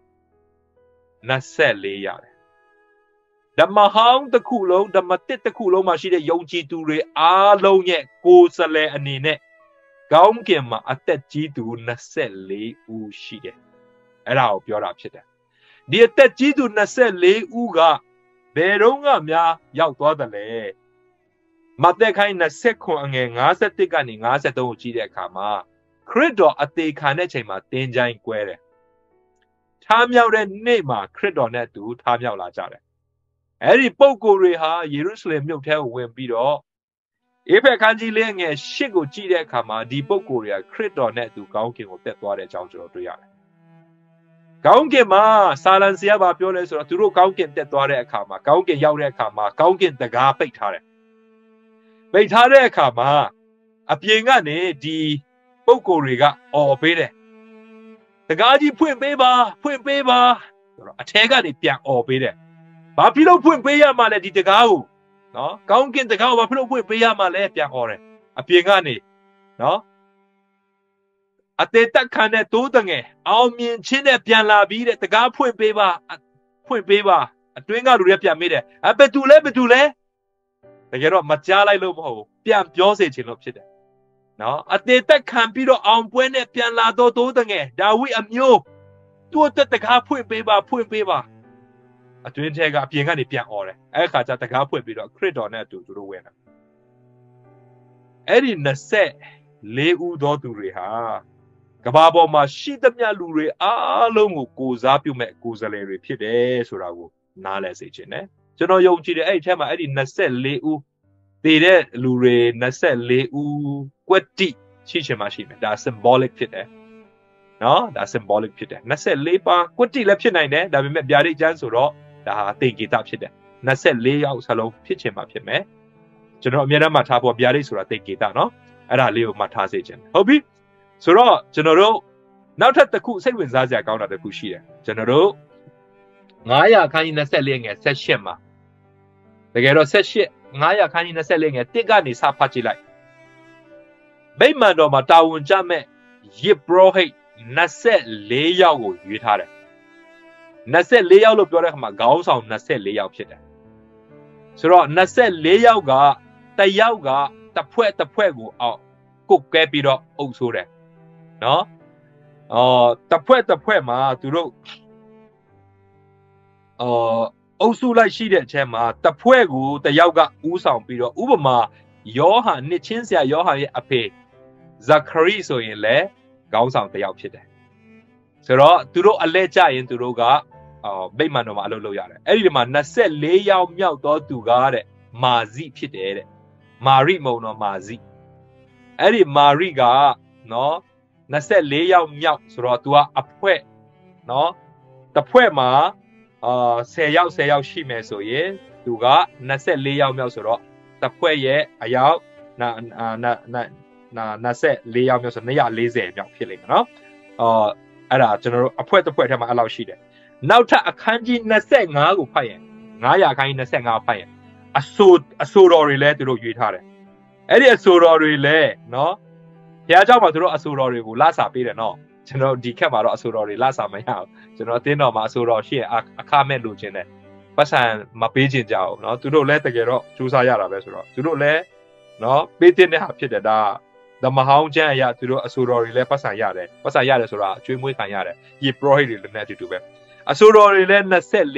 24ရတယ်ဓမ္မဟောင်းတစ်ခုလုံးဓမ္မသစ်တစ်ခုလုံးမှာရှိတဲ့ယုံကြည်သူတွေအားလုံးရဲ့ကိုယ်စားလှယ်အနေနဲ့ကောင်းကင်မှာအသက်ကြီးသူ24ဦးရှိတယ်အဲ့ဒါကိုပြောတာဖြစ်တယ်ဒီအသက်ကြီးသူ24ဦးကဘယ်တော့မှရောက်သွားတယ်လဲမဿဲခိုင်း29အငယ်51ကနေ53ကိုကြည့်တဲ့အခါမှာခရစ်တော်အသေးခံတဲ့ချိန်မှာတင်းကြိုင်းကွဲတယ်ထားမြောက်တဲ့နေ့မှာခရစ်တော်နဲ့အတူထားမြောက်လာကြတယ်အဲ့ဒီပုဂ္ဂိုလ်တွေဟာယေရုရှလင်မြို့ထဲကိုဝင်ပြီးတော့ဧဖက်ခန်းကြီးလေးငယ်8ကိုကြည့်တဲ့အခါမှာဒီပုဂ္ဂိုလ်တွေကခရစ်တော်နဲ့အတူကောင်းကင်ကိုတက်သွားတဲ့အကြောင်းကျွန်တော်တွေ့ရတယ်ကောင်းကင်မှာစာလံဆရာကပြောလဲဆိုတော့သူတို့ကောင်းကင်တက်သွားတဲ့အခါမှာကောင်းကင်ရောက်တဲ့အခါမှာကောင်းကင်တကားပိတ်ထားတယ်ပိတ်ထားတဲ့အခါမှာအပြင်ကနေဒီပုဂ္ဂိုလ်တွေကအော်ပေးတယ်တကားကြီးဖွင့်ပေးပါဆိုတော့အထဲကနေပြန်အော်ပေးတယ်ဘာဖြစ်လို့ဖွင့်ပေးရမှာလဲဒီတကားကိုနော်ကောင်းကင်တကားကိုဘာဖြစ်လို့ဖွင့်ပေးရမှာလဲပြန်အော်တယ်အပြင်ကနေနော်အသေးတက်ခံတဲ့တိုးတငယ်အောင်မြင်ခြင်းနဲ့ပြန်လာပြီးတဲ့တကားဖွင့်ပေးပါအတွင်းကလူတွေပြန်မေးတယ်ဘယ်သူလဲတကယ်တော့မကြားလိုက်လို့မဟုတ်ဘူးပြန်ပြောစေချင်လို့ဖြစ်တယ်နော်အသေးတက်ခံပြီးတော့အောင်ပွဲနဲ့ပြန်လာတော့တိုးတငယ်ဒါဝိအမျိုးသူ့တက်တကားဖွင့်ပေးပါအတွင်းထဲကအပြင်ကနေပြန်អော်တယ်အဲ့ခါကျတကားဖွင့်ပြီးတော့ခရစ်တော်နဲ့အတူသူတို့ဝင်တယ်အဲ့ဒီ24ဦးသောသူတွေဟာကဘာပေါ်မှာရှိသမျှလူတွေအားလုံးကိုကိုစားပြုမဲ့ကိုယ်စားလှယ်တွေဖြစ်တယ်ဆိုတာကိုနားလည်စေချင်တယ်ကျွန်တော်ယုံကြည်တယ်အဲ့ဒီထဲမှာအဲ့ဒီ24ဦးတည်တဲ့လူတွေ24ဦးကွက်တိရှိချင်မှရှိမယ်ဒါ symbolic ဖြစ်တယ်နော်ဒါ symbolic ဖြစ်တယ်24ပါကွက်တိလည်းဖြစ်နိုင်တယ်ဒါပေမဲ့ဗျာဒိတ်ကျမ်းဆိုတော့ဒါဟာသင်္ကေတဖြစ်တယ်24ယောက်စလုံးဖြစ်ချင်မှဖြစ်မယ်ကျွန်တော်အများအားမှထားဖို့ဗျာဒိတ်ဆိုတာသင်္ကေတနော်အဲ့ဒါလေးကိုမှထားစေချင်တယ်ဟုတ်ပြီဆိုတော့ကျွန်တော်တို့နောက်ထပ်တစ်ခုစိတ်ဝင်စားစရာကောင်းတာတစ်ခုရှိတယ်ကျွန်တော်တို့900ခန်းကြီး24ငယ်18မှာတကယ်တော့900ခန်းကြီး24ငယ်1ကနေစဖတ်ကြည့်လိုက်ဗိမာန်တော်မှာတာဝန်ကျမဲ့ယစ်ပရောဟိတ်24ယောက်ကိုရွေးထားတယ်24ယောက်လို့ပြောတဲ့အခါမှာခေါင်းဆောင်24ယောက်ဖြစ်တယ်ဆိုတော့24ယောက်ကတယောက်ကတစ်ဖွဲ့ကိုအောက်ကုတ်ကဲပြီးတော့အုပ်ဆိုးတယ်နော်တစ်ဖွဲ့မှာသူတို့အုပ်စုလိုက်ရှိတဲ့အချက်မှာတစ်ဖွဲ့ကိုတယောက်ကဦးဆောင်ပြီးတော့ဥပမာယောဟန်နှစ်ချင်းဆရာယောဟန်ရဲ့အဖေဇာခရီဆိုရင်လည်းခေါင်းဆောင်တယောက်ဖြစ်တယ်ဆိုတော့သူတို့အလဲကျရင်သူတို့ကဗိမာန်တော်မှာအလုပ်လုပ်ရတယ်အဲ့ဒီမှာ24ယောက်မြောက်သောသူကတဲ့မာဇိဖြစ်တယ်တဲ့မာရိမုံတော်မာဇိအဲ့ဒီမာရိကနော်24ယောက်မြောက်ဆိုတော့ तू ကအဖွဲနော်တစ်ဖွဲ့မှာ10ယောက်ရှိမယ်ဆိုရင် သူက24ယောက်မြောက်ဆိုတော့တစ်ဖွဲ့ရဲ့အယောက်24ယောက်မြောက်ဆို240မြောက်ဖြစ်လိမ့်မယ်နော်အဲ့ဒါကျွန်တော်တို့အဖွဲတစ်ဖွဲ့ထဲမှာအဲ့လောက်ရှိတယ်နောက်ထပ်အခန်းကြီး25ကိုဖတ်ရင်900အခန်းကြီး25ကိုဖတ်ရင်အဆိုတော်တွေလည်းသူတို့ရွေးထားတယ်အဲ့ဒီအဆိုတော်တွေလည်းနော်ဘုရားเจ้าမှာသူတို့အဆိုတော်တွေကိုလစာပေးတယ်နော်ကျွန်တော်ဒီခက်မှာတော့အဆိုတော်တွေလစာမရအောင်ကျွန်တော်အတင်းတော်မှာအဆိုတော်ရှိရင်အခမဲ့လိုချင်တယ်ပတ်စံမပေးချင်ကြအောင်နော်သူတို့လည်းတကယ်တော့စူးစမ်းရတာပဲဆိုတော့သူတို့လည်းနော်ပေးတဲ့ဟာဖြစ်တယ်ဒါဓမ္မဟောင်းကျမ်းအရာသူတို့အဆိုတော်တွေလည်းပတ်စံရတယ်ဆိုတာအကျွေးမွေးခံရတယ်ဒီ project တွေလည်းနဲ့တူတူပဲအဆိုတော်တွေလည်း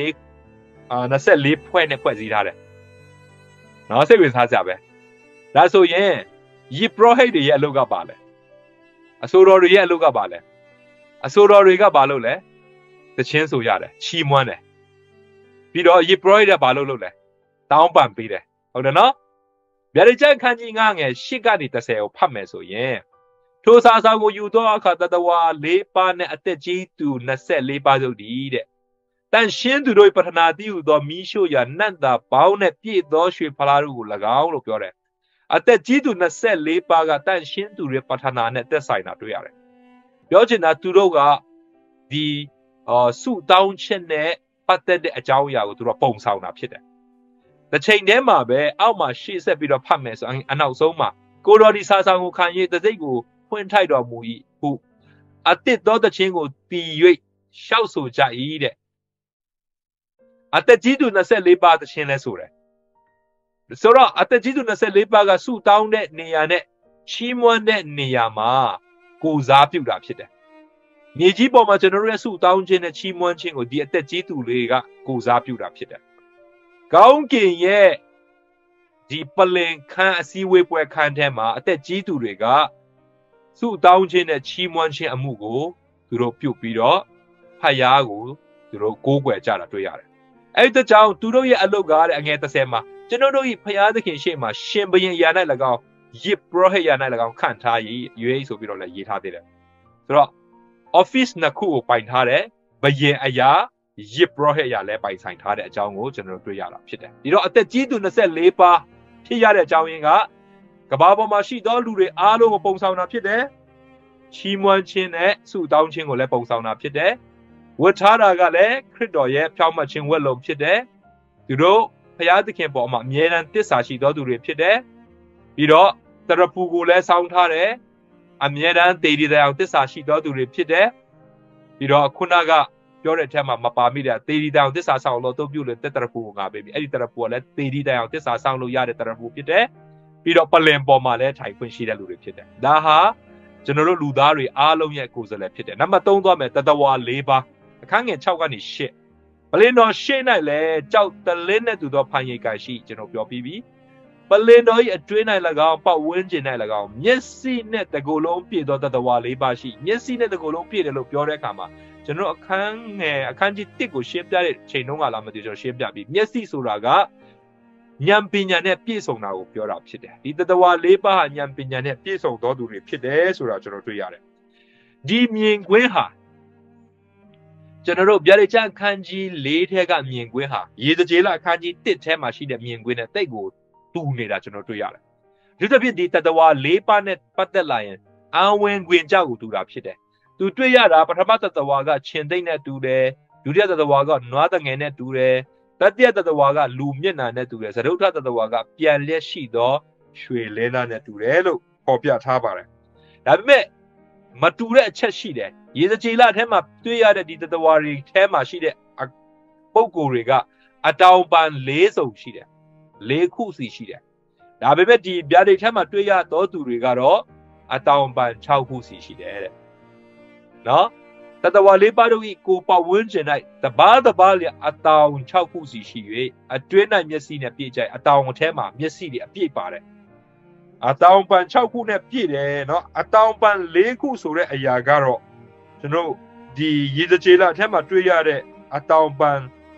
24ဖွဲ့နဲ့ဖွဲ့စည်းထားတယ်နော်စိတ်ဝင်စားကြပဲဒါဆိုရင်ဒီ project တွေရဲ့အလုပ်ကပါလဲအဆိုတော်တွေရဲ့အလုပ်ကပါလဲအဆိုတော်တွေကဘာလုပ်လဲသချင်းဆိုရတယ်ချီးမွမ်းတယ်ပြီးတော့ဒီ project ကဘာလုပ်လဲတောင်းပန်ပေးတယ်ဟုတ်တယ်နော်ဗျာဒိတ်ကျမ်းခန်းကြီး9ငယ်10ကနေ30ကိုဖတ်မယ်ဆိုရင်ထိုစာဆောင်ကိုယူသောအခါတတဝါ4ပါးနဲ့အသက်ကြီးသူ24ပါးစုပ်တည်းတဲ့တန်ရှင်းသူတို့ပထနာတိဟုသောမိရှို့ရာနတ်သာပေါင်းနဲ့ပြည့်သောရွှေဖလားတို့ကို၎င်းလို့ပြောတယ်အသက်ကြီးသူ24ပါးကတန်ရှင်းသူတွေပထနာနဲ့သက်ဆိုင်တာတွေ့ရတယ်ပြောချင်တာသူတို့ကဒီစုတောင်းချက်နဲ့ပတ်သက်တဲ့အကြောင်းအရာကိုသူတို့ပုံဆောင်တာဖြစ်တယ်တစ်ချိန်တည်းမှာပဲအောက်မှာရှေ့ဆက်ပြီးတော့ဖတ်မယ်ဆိုရင်အနောက်ဆုံးမှာကိုတော်ဒီစာဆောင်ကိုခံရတဲ့စိတ်ကိုဖွင့်ထိုက်တော်မူ၏ဟုအတစ်သောတခြင်းကိုတည်၍ရှောက်ဆိုကြ၏တဲ့အသက်ကြီးသူ24ပါးတခြင်းလဲဆိုတယ်ဆိုတော့အသက်ကြီးသူ24ပါးကစုတောင်းတဲ့နေရာနဲ့ချီးမွမ်းတဲ့နေရာမှာကိုစားပြုတာဖြစ်တယ်မြေကြီးပေါ်မှာကျွန်တော်တို့ရဲ့စုတောင်းခြင်းနဲ့ချီးမွမ်းခြင်းကိုဒီအသက်ကြီးသူတွေကကိုစားပြုတာဖြစ်တယ်ကောင်းကင်ရဲ့ဒီပလင်ခန်းအစည်းအဝေးပွဲခန်းထဲမှာအသက်ကြီးသူတွေကစုတောင်းခြင်းနဲ့ချီးမွမ်းခြင်းအမှုကိုသူတို့ပြုတ်ပြီးတော့ဖယားကိုသူတို့ကိုးကွယ်ကြတာတွေ့ရတယ်အဲ့ဒီကြောင့်သူတို့ရဲ့အလုပ်ကားတဲ့အငယ်30မှာကျွန်တော်တို့ဤဖယားသခင်ရှေ့မှာရှင်ဘရင်ရာ၌၎င်းယစ်ပရောဟိတ်ရာ၌၎င်းခန့်ထား၏ရွေးဆိုပြီးတော့လည်းရေးထားသေးတယ်ဆိုတော့ office နှစ်ခုကိုပိုင်ထားတယ်ဘရင်အရာယစ်ပရောဟိတ်အရာလည်းပိုင်ဆိုင်ထားတဲ့အကြောင်းကိုကျွန်တော်တို့တွေ့ရတာဖြစ်တယ်ဒီတော့အသက်ကြီးသူ24ပါးဖြစ်ရတဲ့အကြောင်းရင်းကကမ္ဘာပေါ်မှာရှိသောလူတွေအားလုံးကိုပုံဆောင်တာဖြစ်တယ်ချီးမွမ်းခြင်းနဲ့ဆုတောင်းခြင်းကိုလည်းပုံဆောင်တာဖြစ်တယ်ဝတ်ထားတာကလည်းခရစ်တော်ရဲ့ဖြောင့်မတ်ခြင်းဝတ်လုံဖြစ်တယ်သူတို့ဖျားသခင်ပေါ်မှာအမြဲတမ်းတစ္ဆာရှိသောသူတွေဖြစ်တယ်ပြီးတော့တရဖူကိုလည်းစောင်းထားတယ်အမြဲတမ်းတည်တည်အောင်တစ္ဆာရှိသောသူတွေဖြစ်တယ်ပြီးတော့ခုနကပြောတဲ့အထက်မှာမပါမိတဲ့တည်တည်အောင်တစ္ဆာဆောင်လို့တို့ပြုလို့တရဖူကိုငါပေးပြီအဲ့ဒီတရဖူကလည်းတည်တည်အောင်တစ္ဆာဆောင်လို့ရတဲ့တရဖူဖြစ်တယ်ပြီးတော့ပလင်ပေါ်မှာလည်းထိုင်ခွင့်ရှိတဲ့လူတွေဖြစ်တယ်ဒါဟာကျွန်တော်တို့လူသားတွေအားလုံးရဲ့ကိုယ်စားလှယ်ဖြစ်တယ်နံပါတ်3သွားမယ်တတဝါ4ပါးအခန်းငယ်6ကနေ8ပလင်တော်ရှေ့၌လည်းကြောက်တလင်းနဲ့တူသောဖန်ရိပ်ကရှိကျွန်တော်ပြောပြီးပြီပလင်တော်၏အတွင်း၌၎င်းပတ်ဝန်းကျင်၌၎င်းမျက်စိနဲ့တကိုယ်လုံးပြည့်သောတတဝါ4ပါးရှိမျက်စိနဲ့တကိုယ်လုံးပြည့်တယ်လို့ပြောတဲ့အခါမှာကျွန်တော်အခန်းကြီး1ကိုရှင်းပြတဲ့ချိန်တုန်းကလာမသိကျွန်တော်ရှင်းပြပြီးမျက်စိဆိုတာကဉာဏ်ပညာနဲ့ပြည့်စုံတာကိုပြောတာဖြစ်တယ်ဒီတတဝါ4ပါးဟာဉာဏ်ပညာနဲ့ပြည့်စုံသောသူတွေဖြစ်တယ်ဆိုတာကျွန်တော်တွေ့ရတယ်ဒီမြင်ကွင်းဟာကျွန်တော်တို့ဗျာဒိတ်ကျမ်းအခန်းကြီး4ထဲကမြင်ကွင်းဟာရေစကြည်လအခန်းကြီး1ထဲမှာရှိတဲ့မြင်ကွင်းနဲ့တိတ်ကိုတူနေတာကျွန်တော်တွေ့ရတယ်ဒီတစ်ဖြစ်ဒီတတဝါ4ပါးနဲ့ပတ်သက်လာရင်အာဝင်ခွင်ကြောက်ကိုတူတာဖြစ်တယ်သူတွေ့ရတာပထမတတဝါကရှင်သိမ့်နဲ့တူတယ်ဒုတိယတတဝါကနွားတငယ်နဲ့တူတယ်တတိယတတဝါကလူမျက်နှာနဲ့တူတယ်သရုပ်ထတတဝါကပြန်လျက်ရှိသောရွှေလဲနာနဲ့တူတယ်လို့ဖော်ပြထားပါတယ်ဒါပေမဲ့မတူတဲ့အချက်ရှိတယ်ရေစကြည်လထဲမှာတွေ့ရတဲ့ဒီတတဝါတွေထဲမှာရှိတဲ့ပုံကိုယ်တွေကအတောင်ပံ4စုံရှိတယ်4ခုစီရှိတယ်ဒါပေမဲ့ဒီဗျာဒိတ်ထဲမှာတွေ့ရသောသူတွေကတော့အတောင်ပံ6ခုစီရှိတယ်တဲ့နော်တတဝါ4ပါးတို့၏ကိုပတ်ဝန်းကျင်၌တပါးလျအတောင်6ခုစီရှိ၍အတွင်း၌မျက်စိနဲ့ပြည့်ကြအတောင်အထဲမှာမျက်စိတွေအပြည့်ပါတယ်အတောင်ပံ6ခုနဲ့ပြည့်တယ်နော်အတောင်ပံ4ခုဆိုတဲ့အရာကတော့ကျွန်တော်ဒီရေစကြည်လအထက်မှာတွေ့ရတဲ့အတောင်ပံ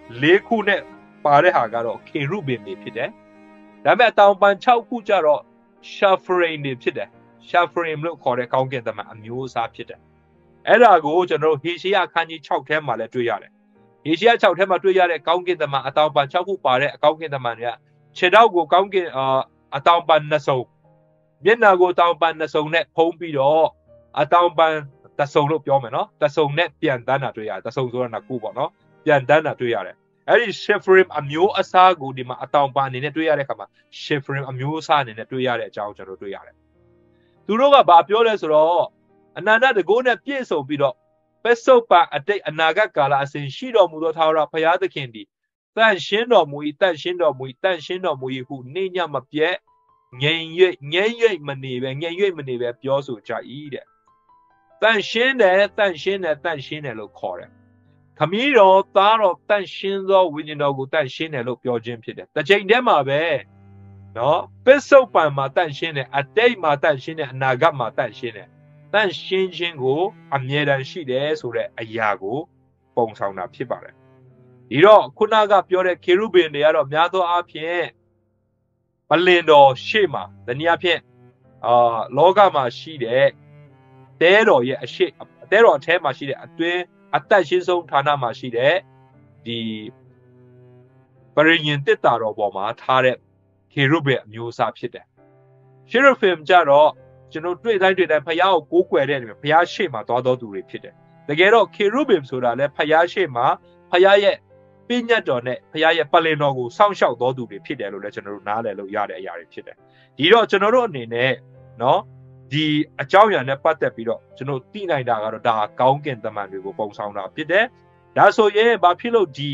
4ခုနဲ့ပါတဲ့ဟာကတော့ခေရုဘင်တွေဖြစ်တယ်ဒါပေမဲ့အတောင်ပံ6ခုကျတော့ရှာဖရိမ်တွေဖြစ်တယ်ရှာဖရိမ်လို့ခေါ်တဲ့ကောင်းကင်တမန်အမျိုးအစားဖြစ်တယ်အဲ့ဒါကိုကျွန်တော်ဟေရှယအခန်းကြီး6ထဲမှာလည်းတွေ့ရတယ်ဟေရှယ6ထဲမှာတွေ့ရတဲ့ကောင်းကင်တမန်အတောင်ပံ6ခုပါတဲ့အကောင်းကင်တမန်တွေကခြေထောက်ကိုကောင်းကင်အတောင်ပံ2စုံမျက်နှာကိုတောင်ပံ2စုံနဲ့ဖုံးပြီးတော့အတောင်ပံ1စုံလို့ပြောမယ်နော်1စုံနဲ့ပြန်တန်းတာတွေ့ရတယ်1စုံဆိုတော့2ခုပေါ့နော်ပြန်တန်းတာတွေ့ရတယ်အဲ့ဒီ Shifrim အမျိုးအစားကိုဒီမှာအတောင်ပါအနေနဲ့တွေ့ရတဲ့အခါမှာ Shifrim အမျိုးအစားအနေနဲ့တွေ့ရတဲ့အကြောင်းကျွန်တော်တွေ့ရတယ်သူတို့ကဘာပြောလဲဆိုတော့အနန္တတကုနဲ့ပြည့်စုံပြီးတော့ပစ္စုပန်အတိတ်အနာဂတ်ကာလအစဉ်ရှိတော်မူသောထာဝရဘုရားသခင်သည်တန်ရှင်းတော်မူ၏တန်ရှင်းတော်မူ၏တန်ရှင်းတော်မူ၏ဟုနေညမပြတ်ငြိမ်၍မနေပဲပြောဆိုကြ၏တဲ့တန်ရှင်းတယ်လို့ခေါ်တယ်ခမည်းတော်သားတော်တန့်ရှင်းသောဝိညာဉ်တော်ကိုတန့်ရှင်းတယ်လို့ပြောခြင်းဖြစ်တယ်။တစ်ချိန်တည်းမှာပဲနော်ပစ္စုပန်မှာတန့်ရှင်းတယ်အတိတ်မှာတန့်ရှင်းတယ်အနာဂတ်မှာတန့်ရှင်းတယ်။တန့်ရှင်းခြင်းကိုအမြဲတမ်းရှိတယ်ဆိုတဲ့အရာကိုပုံဆောင်တာဖြစ်ပါတယ်။ဒီတော့ခုနကပြောတဲ့ခေရုဗင်တွေကတော့များသောအားဖြင့်ပလင်တော်ရှေ့မှာတနည်းအားဖြင့်လောကမှာရှိတဲ့တဲတော်ရဲ့တဲတော်အထဲမှာရှိတဲ့အတွင်းအသက်ရှင်ဆုံးဌာနမှာရှိတဲ့ဒီပရိညင်တစ်တာတော်ပေါ်မှာထားတဲ့ခေရုဗင်အမျိုးအစားဖြစ်တယ်။ခေရုဗင်ကြတော့ကျွန်တော်တွေ့တိုင်းဖယားကိုကိုးကွယ်တဲ့နေရာဖယားရှေ့မှာသွားတော်သူတွေဖြစ်တယ်။တကယ်တော့ခေရုဗင်ဆိုတာလည်းဖယားရှေ့မှာဖယားရဲ့ပညတ်တော်နဲ့ဖယားရဲ့ပလင်တော်ကိုစောင့်ရှောက်တော်သူတွေဖြစ်တယ်လို့လည်းကျွန်တော်တို့နားလည်လို့ရတဲ့အရာတွေဖြစ်တယ်။ဒီတော့ကျွန်တော်တို့အနေနဲ့နော်ဒီအကြောင်းအရာနဲ့ပတ်သက်ပြီးတော့ကျွန်တော်သိနိုင်တာကတော့ဒါကောင်းကင်တမန်တွေကိုပုံဆောင်တာဖြစ်တယ်။ဒါဆိုရင်ဘာဖြစ်လို့ဒီ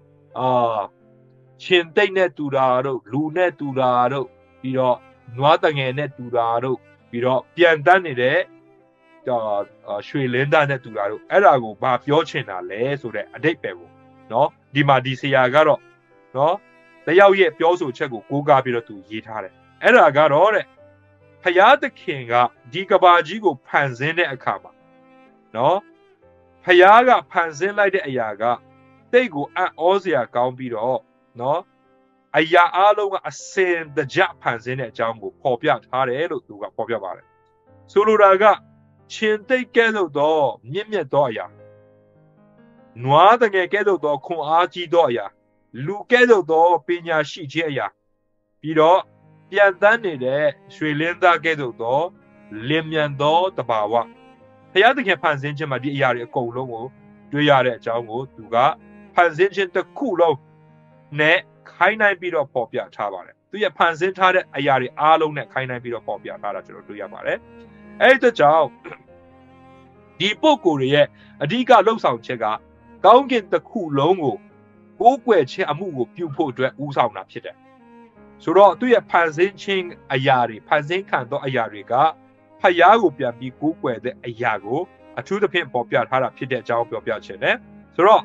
ရှင်သိမ့်နဲ့တူတာတို့လူနဲ့တူတာတို့ပြီးတော့နွားတငယ်နဲ့တူတာတို့ပြီးတော့ပြန်တန်းနေတဲ့ရွှေလင်းသားနဲ့တူတာတို့အဲ့ဒါကိုဘာပြောချင်တာလဲဆိုတဲ့အတိတ်ပဲကိုနော်ဒီမှာဒီဆရာကတော့နော်တယောက်ရဲ့ပြောဆိုချက်ကိုကိုးကားပြီးတော့သူရေးထားတယ်အဲ့ဒါကတော့တဲ့ဖယားသခင်ကဒီကဘာကြီးကိုဖန်ဆင်းတဲ့အခါမှာနော်ဖယားကဖန်ဆင်းလိုက်တဲ့အရာကတိတ်ကိုအံ့ဩစရာကောင်းပြီးတော့နော်အရာအလုံးကအစင်တကြဖန်ဆင်းတဲ့အကြောင်းကိုပေါ်ပြထားတယ်လို့သူကပေါ်ပြပါတယ်ဆိုလိုတာကရှင်သိတ်ကဲ့သို့သောမြင့်သောအရာနွားတငယ်ကဲ့သို့သောခွန်အားကြီးသောအရာလူကဲ့သို့သောပညာရှိခြင်းအရာပြီးတော့ပြန်တန်းနေတဲ့ရွှေလင်းသားကဲ့သို့သောလင်းမြန်သောတဘာဝဖယားသခင်ဖန်ဆင်းခြင်းမှာဒီအရာတွေအကုန်လုံးကိုတွေ့ရတဲ့အကြောင်းကိုသူကဖန်ဆင်းခြင်းတစ်ခုလုံးနဲ့ခိုင်းနိုင်ပြီးတော့ပေါ်ပြထားပါတယ်သူရဲ့ဖန်ဆင်းထားတဲ့အရာတွေအားလုံးနဲ့ခိုင်းနိုင်ပြီးတော့ပေါ်ပြထားတာကျွန်တော်တွေ့ရပါတယ်အဲ့ဒီကြောင့်ဒီပုဂ္ဂိုလ်တွေရဲ့အဓိကလှုပ်ဆောင်ချက်ကကောင်းကင်တစ်ခုလုံးကိုကိုးကွယ်ခြင်းအမှုကိုပြုဖို့အတွက်ဦးဆောင်တာဖြစ်တယ်ဆိုတော့သူရဲ့ဖန်ဆင်းခြင်းအရာတွေဖန်ဆင်းခံသောအရာတွေကဖယားကိုပြန်ပြီးကိုးကွယ်တဲ့အရာကိုအထူးသဖြင့်ပေါ်ပြထားတာဖြစ်တဲ့အကြောင်းပြောပြခြင်းနဲ့ဆိုတော့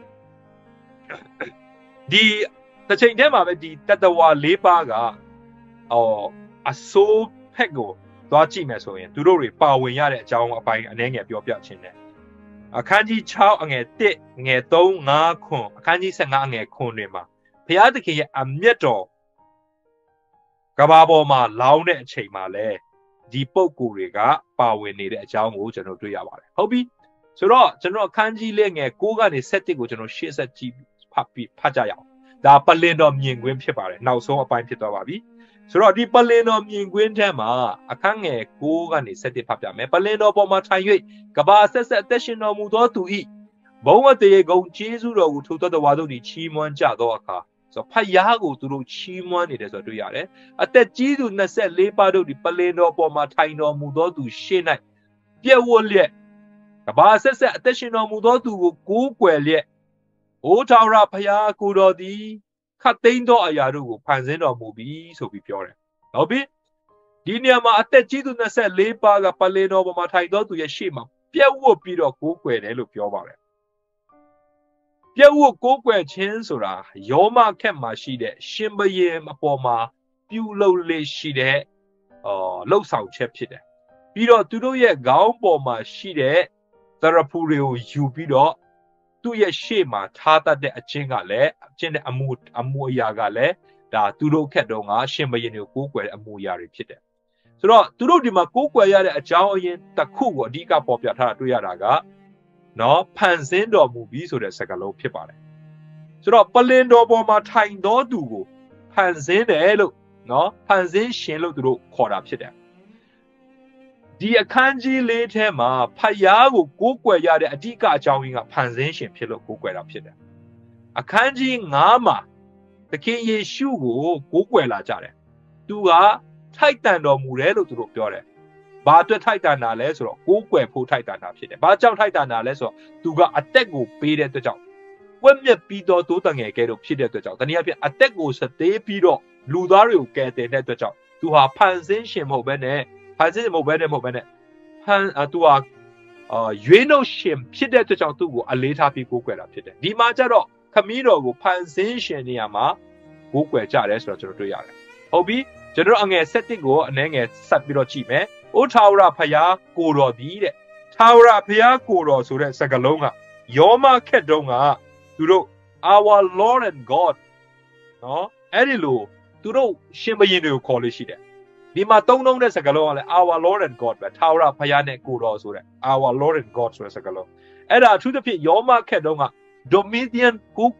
ဒီတစ်ချိန်တည်းမှာပဲဒီတတဝါ၄ပါးကအစိုးဖက်ကိုသွားကြည့်မယ်ဆိုရင်သူတို့တွေပါဝင်ရတဲ့အကြောင်းအပိုင်းအနေငယ်ပြောပြခြင်းနဲ့အခန်းကြီး6အငယ်1ငယ်3 5ခွန်အခန်းကြီး15အငယ်ခွန်တွေမှာဘုရားသခင်ရဲ့အမျက်တော်ကဘာပေါ်မှာလောင်းတဲ့အချိန်မှာလဲဒီပုံကိုယ်တွေကပါဝင်နေတဲ့အကြောင်းကိုကျွန်တော်တွေ့ရပါတယ်ဟုတ်ပြီဆိုတော့ကျွန်တော်အခန်းကြီးလေးငယ်6ကနေ7ကိုကျွန်တော်ရှေ့ဆက်ကြည့်ဖတ်ကြရအောင်ဒါပလင်တော်မြင်ကွင်းဖြစ်ပါတယ်နောက်ဆုံးအပိုင်းဖြစ်သွားပါပြီဆိုတော့ဒီပလင်တော်မြင်ကွင်းထဲမှာအခန်းငယ်6ကနေ7ဖတ်ပြမယ်ပလင်တော်ပေါ်မှာထိုင်၍ကဘာဆက်ဆက်အသက်ရှင်တော်မူသောသူ၏ဘုံဝတ္တရေကုံကျေးဇူးတော်ကိုထိုတော်တော်ဝါတို့သည်ချီးမွမ်းကြသောအခါဆိုဖယားကိုသူတို့ချီးမွမ်းနေတယ်ဆိုတွေ့ရတယ်အသက်ကြီးသူ24ပါးတို့ဒီပလင်တော်ပေါ်မှာထိုင်တော်မူသောသူရှေ့၌ပြည့်ဝလျက်ကဘာဆက်ဆက်အသက်ရှင်တော်မူသောသူကိုကိုးကွယ်လျက်အိုထာဝရဘုရားကိုတော်သည်ခတ်သိမ်းသောအရာတို့ကိုဖန်ဆင်းတော်မူပြီဆိုပြီးပြောတယ်ဟုတ်ပြီဒီနေရာမှာအသက်ကြီးသူ24ပါးကပလင်တော်ပေါ်မှာထိုင်သောသူရဲ့ရှေ့မှာပြည့်ဝပြီးတော့ကိုးကွယ်တယ်လို့ပြောပါတယ်ပြည့်ဝကိုးကွယ်ခြင်းဆိုတာယောမခက်မှာရှိတဲ့ရှင်ဘရင်အပေါ်မှာပြုလုပ်လေရှိတဲ့လှုပ်ဆောင်ချက်ဖြစ်တယ်ပြီးတော့သူတို့ရဲ့ခေါင်းပေါ်မှာရှိတဲ့သရဖူတွေကိုယူပြီးတော့သူ့ရဲ့ရှေ့မှာထားတတ်တဲ့အချင်းကလည်းအချင်းတဲ့အမှုအရာကလည်းဒါသူတို့ခက်တော့ငါရှင်ဘရင်တွေကိုကိုးကွယ်တဲ့အမှုအရာတွေဖြစ်တယ်ဆိုတော့သူတို့ဒီမှာကိုးကွယ်ရတဲ့အကြောင်းအရင်းတစ်ခုကိုအဓိကပေါ်ပြထားတာတွေ့ရတာကနော်ဖန်ဆင်းတော်မူပြီဆိုတဲ့စကားလုံးဖြစ်ပါတယ်ဆိုတော့ပလင်တော်ပေါ်မှာထိုင်တော်သူကိုဖန်ဆင်းတယ်လို့နော်ဖန်ဆင်းရှင်လို့သူတို့ခေါ်တာဖြစ်တယ်ဒီအခန်းကြီးလေးထဲမှာဖယားကိုကိုးကွယ်ရတဲ့အဓိကအကြောင်းရင်းကဖန်ဆင်းရှင်ဖြစ်လို့ကိုးကွယ်တာဖြစ်တယ်အခန်းကြီး9မှာသခင်ယေရှုကိုကိုးကွယ်လာကြတယ်သူကထိုက်တန်တော်မူတယ်လို့သူတို့ပြောတယ်ဘာအတွက်ထိုက်တန်တာလဲဆိုတော့ကိုးကွယ်ဖို့ထိုက်တန်တာဖြစ်တယ်ဘာကြောင့်ထိုက်တန်တာလဲဆိုတော့သူကအသက်ကိုပေးတဲ့အတွက်ကြောင့်ကွက်မြက်ပြီးတော့တိုးတန်ငယ်ကဲလို့ဖြစ်တဲ့အတွက်ကြောင့်တနည်းအားဖြင့်အသက်ကိုစသေးပြီးတော့လူသားတွေကိုကယ်တင်တဲ့အတွက်ကြောင့်သူဟာဖန်ဆင်းရှင်မဟုတ်ဘဲနဲ့သူဟာရွေးနှုတ်ရှင်ဖြစ်တဲ့အတွက်ကြောင့်သူ့ကိုအလေးထားပြီးကိုးကွယ်တာဖြစ်တယ်ဒီမှာကျတော့ခမည်းတော်ကိုဖန်ဆင်းရှင်နေရာမှာကိုးကွယ်ကြတယ်ဆိုတော့ကျွန်တော်တွေ့ရတယ်ဟုတ်ပြီကျွန်တော်အငယ်7ကိုအနည်းငယ်ဆက်ပြီးတော့ကြည့်မယ်။အိုထာဝရဖယားကိုတော်သည်တဲ့။ထာဝရဖယားကိုတော်ဆိုတဲ့စကားလုံးကယောမခက်တုံးကသူတို့ our Lord and God နော်အဲ့ဒီလိုသူတို့ရှင်ဘုရင်တွေကိုခေါ်လို့ရှိတယ်။ဒီမှာသုံးတဲ့စကားလုံးကလည်း our Lord and God ပဲထာဝရဖယားနဲ့ကိုတော်ဆိုတဲ့ our Lord and God ဆိုတဲ့စကားလုံးအဲ့ဒါအထူးသဖြင့်ယောမခက်တုံးက Dominion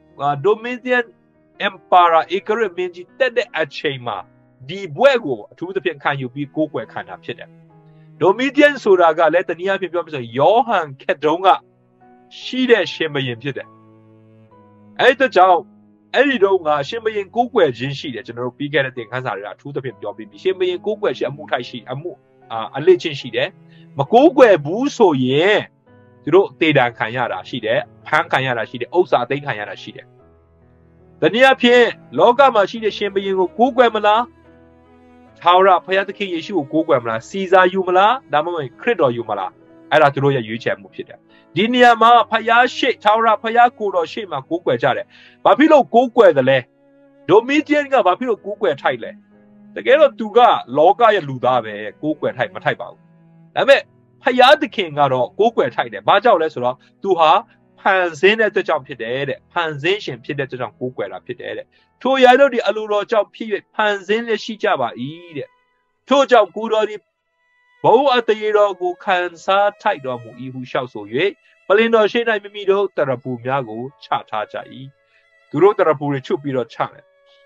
Emperor ဧကရမင်းကြီးတက်တဲ့အချိန်မှာဒီဘွဲကိုအထူးသဖြင့်ခံယူပြီးကိုးကွယ်ခံတာဖြစ်တယ်။ဒိုမီဒီယန်ဆိုတာကလည်းတနည်းအားဖြင့်ပြောမယ်ဆိုရင်ယောဟန်ခက်တုံးကရှိတဲ့ရှင်ဘုရင်ဖြစ်တယ်။အဲ့ဒါကြောင့်အဲ့ဒီတော့ကရှင်ဘုရင်ကိုးကွယ်ခြင်းရှိတယ်ကျွန်တော်တို့ပြီးခဲ့တဲ့သင်ခန်းစာတွေကအထူးသဖြင့်ပြောပြီးပြီရှင်ဘုရင်ကိုးကွယ်ခြင်းအမှုထိုက်ရှိအမှုအလေးချင်းရှိတယ်။မကိုးကွယ်ဘူးဆိုရင်သူတို့တေတံခံရတာရှိတယ်။ဖမ်းခံရတာရှိတယ်။ဥစ္စာသိမ်းခံရတာရှိတယ်။တနည်းအားဖြင့်လောကမှာရှိတဲ့ရှင်ဘုရင်ကိုကိုးကွယ်မလားထာဝရဘုရားသခင်ယေရှုကိုကိုးကွယ်မလားစီဇာယူမလားဒါမှမဟုတ်ခရစ်တော်ယူမလားအဲ့ဒါသူတို့ရဲ့ရွေးချယ်မှုဖြစ်တယ်ဒီနေရာမှာဘုရားရှိထာဝရဘုရားကိုတော်ရှိမှာကိုးကွယ်ကြတယ်ဘာဖြစ်လို့ကိုးကွယ်တယ်လဲဒိုမီဒီယန်ကဘာဖြစ်လို့ကိုးကွယ်ထိုက်လဲတကယ်တော့သူကလောကရဲ့လူသားပဲကိုးကွယ်ထိုက်မထိုက်ပါဘူးဒါပေမဲ့ဘုရားသခင်ကတော့ကိုးကွယ်ထိုက်တယ်ဘာကြောင့်လဲဆိုတော့သူဟာဖန်ဆင်းတဲ့အတွက်ကြောင့်ဖြစ်တယ်တဲ့ဖန်ဆင်းရှင်ဖြစ်တဲ့အတွက်ကြောင့်ကိုးကွယ်တာဖြစ်တယ်တဲ့ထိုရတို့ဒီအလိုတော်ကြောင့်ဖြစ်၍ဖန်ဆင်းလက်ရှိကြပါ၏တဲ့ထို့ကြောင့်ကိုတော်ဒီဘုံအတရေတော်ကိုခံစားထိုက်တော်မူ၏ဟုလျှောက်ဆို၍ပလင်တော်ရှိ၌မိမိတို့တရပူများကိုချထားကြ၏သူတို့တရပူတွေချုပ်ပြီးတော့ချတယ်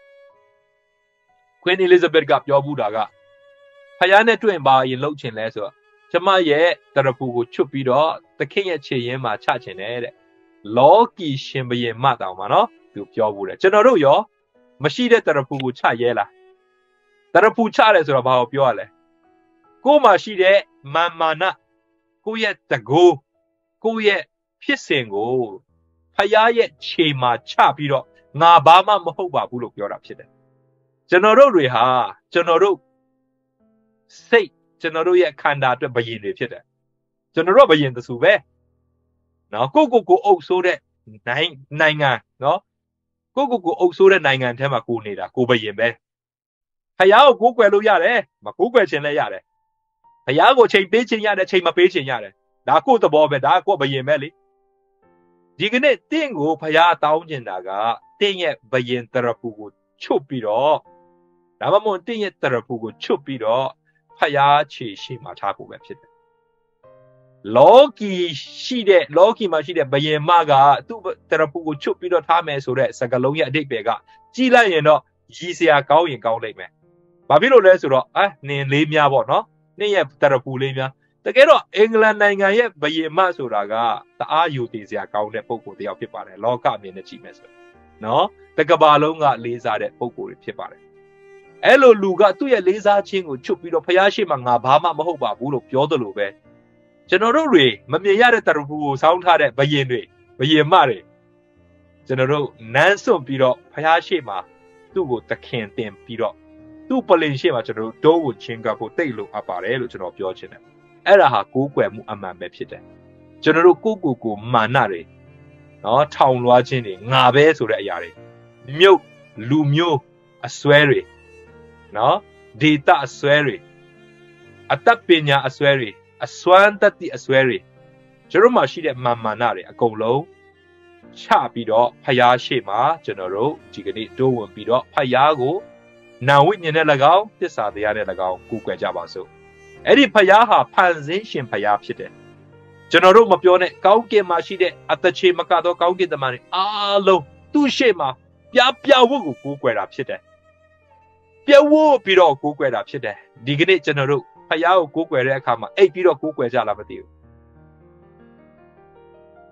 ကွင်အလီဇဘက်ကပြောဘူးတာကဖယားနဲ့တွေ့ရင်ပါရင်လှုပ်ချင်လဲဆိုတော့ကျမရဲ့တရပူကိုချုပ်ပြီးတော့သခင်ရဲ့ခြေရင်းမှာချချင်တယ်တဲ့လောကီရှင်ဘုရင်မတောင်ပါနော်သူပြောဘူးတဲ့ကျွန်တော်တို့ရောမရှိတဲ့တရပူကိုချရဲလားတရပူချတယ်ဆိုတော့ဘာကိုပြောရလဲကိုယ်မှာရှိတဲ့မာနကိုယ့်ရဲ့တကိုးကိုယ့်ရဲ့ဖြစ်စဉ်ကိုဖယားရဲ့ခြေမှာချပြီးတော့ငါဘာမှမဟုတ်ပါဘူးလို့ပြောတာဖြစ်တယ်ကျွန်တော်တို့တွေဟာကျွန်တော်တို့စိတ်ကျွန်တော်တို့ရဲ့ခန္ဓာအတွက်ဘယင်တွေဖြစ်တယ်ကျွန်တော်တို့ဘယင်သစုပဲနော်ကိုအုပ်ဆိုးတဲ့နိုင်ငံနော်ကိုအုပ်ဆိုးတဲ့နိုင်ငံထဲမှာကိုနေတာကိုဘယင်ပဲဖယားကိုကိုးကွယ်လို့ရတယ်မကိုးကွယ်ခြင်းလည်းရတယ်ဖယားကိုချိန်ပေးခြင်းရတယ်ချိန်မပေးခြင်းရတယ်ဒါကိုသဘောပဲဒါကိုဘယင်ပဲလေဒီကနေ့တင့်ကိုဖယားတောင်းကျင်တာကတင့်ရဲ့ဘယင်တရပူကိုချုပ်ပြီးတော့ဒါမှမဟုတ်တင့်ရဲ့တရပူကိုချုပ်ပြီးတော့ဖယားခြေရှိမှထားဖို့ပဲဖြစ်တယ်လောကီမှာရှိတဲ့ဘယင်မကသူ့တရပူကိုချုပ်ပြီးတော့ထားမယ်ဆိုတဲ့စကားလုံးရဲ့အဓိပ္ပာယ်ကကြည့်လိုက်ရင်တော့ရည်စရာကောင်းရင်ကောင်းလိမ့်မယ်ဘာဖြစ်လို့လဲဆိုတော့နင်လေးများပေါ့နော်နင်ရဲ့တရပူလေးများတကယ်တော့အင်္ဂလန်နိုင်ငံရဲ့ဘယင်မဆိုတာကတအားယူတည်စရာကောင်းတဲ့ပုံကိုယ်တစ်ယောက်ဖြစ်ပါတယ်လောကအမြင်နဲ့ကြည့်မယ်ဆိုနော်တကဘာလုံးကလေးစားတဲ့ပုံကိုယ်တွေဖြစ်ပါတယ်အဲ့လိုလူကသူ့ရဲ့လေးစားခြင်းကိုချုပ်ပြီးတော့ဖယားရှိမှငါဘာမှမဟုတ်ပါဘူးလို့ပြောသလိုပဲကျွန်တော်တို့တွေမမြင်ရတဲ့တရပူကိုစောင်းထားတဲ့ဘယင်မတွေကျွန်တော်တို့နန်းစွန့်ပြီးတော့ဖယားရှိမှသူ့ကိုသခင်တင်ပြီးတော့သူ့ပလင်ရှိမှကျွန်တော်တို့ဒိုးကိုချင်းကဖို့တိတ်လို့အပ်ပါတယ်လို့ကျွန်တော်ပြောချင်တယ်အဲ့ဒါဟာကိုးကွယ်မှုအမှန်ပဲဖြစ်တယ်ကျွန်တော်တို့ကိုမာနတွေနော်ထောင်လွှားခြင်းတွေငါပဲဆိုတဲ့အရာတွေလူမျိုးအစွဲတွေနော်ဒေတာအစွဲတွေအတ္တပညာအစွဲတွေအစွမ်းတတိအစွဲတွေကျွန်တော်မှရှိတဲ့မာနတွေအကုန်လုံးချပြီးတော့ဖယားရှိမှကျွန်တော်တို့ဒီကနေ့တိုးဝင်ပြီးတော့ဖယားကိုနာဝိညာဉ်နဲ့၎င်းသစ္စာတရားနဲ့၎င်းကိုးကွယ်ကြပါစို့အဲ့ဒီဖယားဟာဖန်ဆင်းရှင်ဖယားဖြစ်တယ်ကျွန်တော်တို့မပြောနဲ့ကောင်းကင်မှာရှိတဲ့အတချေမကတော့ကောင်းကင်တမန်တွေအားလုံးသူ့ရှေ့မှာပြဝတ်ကိုကိုးကွယ်တာဖြစ်တယ်ပြဝတ်ပြီးတော့ကိုးကွယ်တာဖြစ်တယ်ဒီကနေ့ကျွန်တော်တို့ဖယားကိုကိုးကွယ်တဲ့အခါမှာအိပ်ပြီးတော့ကိုးကွယ်ကြလားမသိဘူး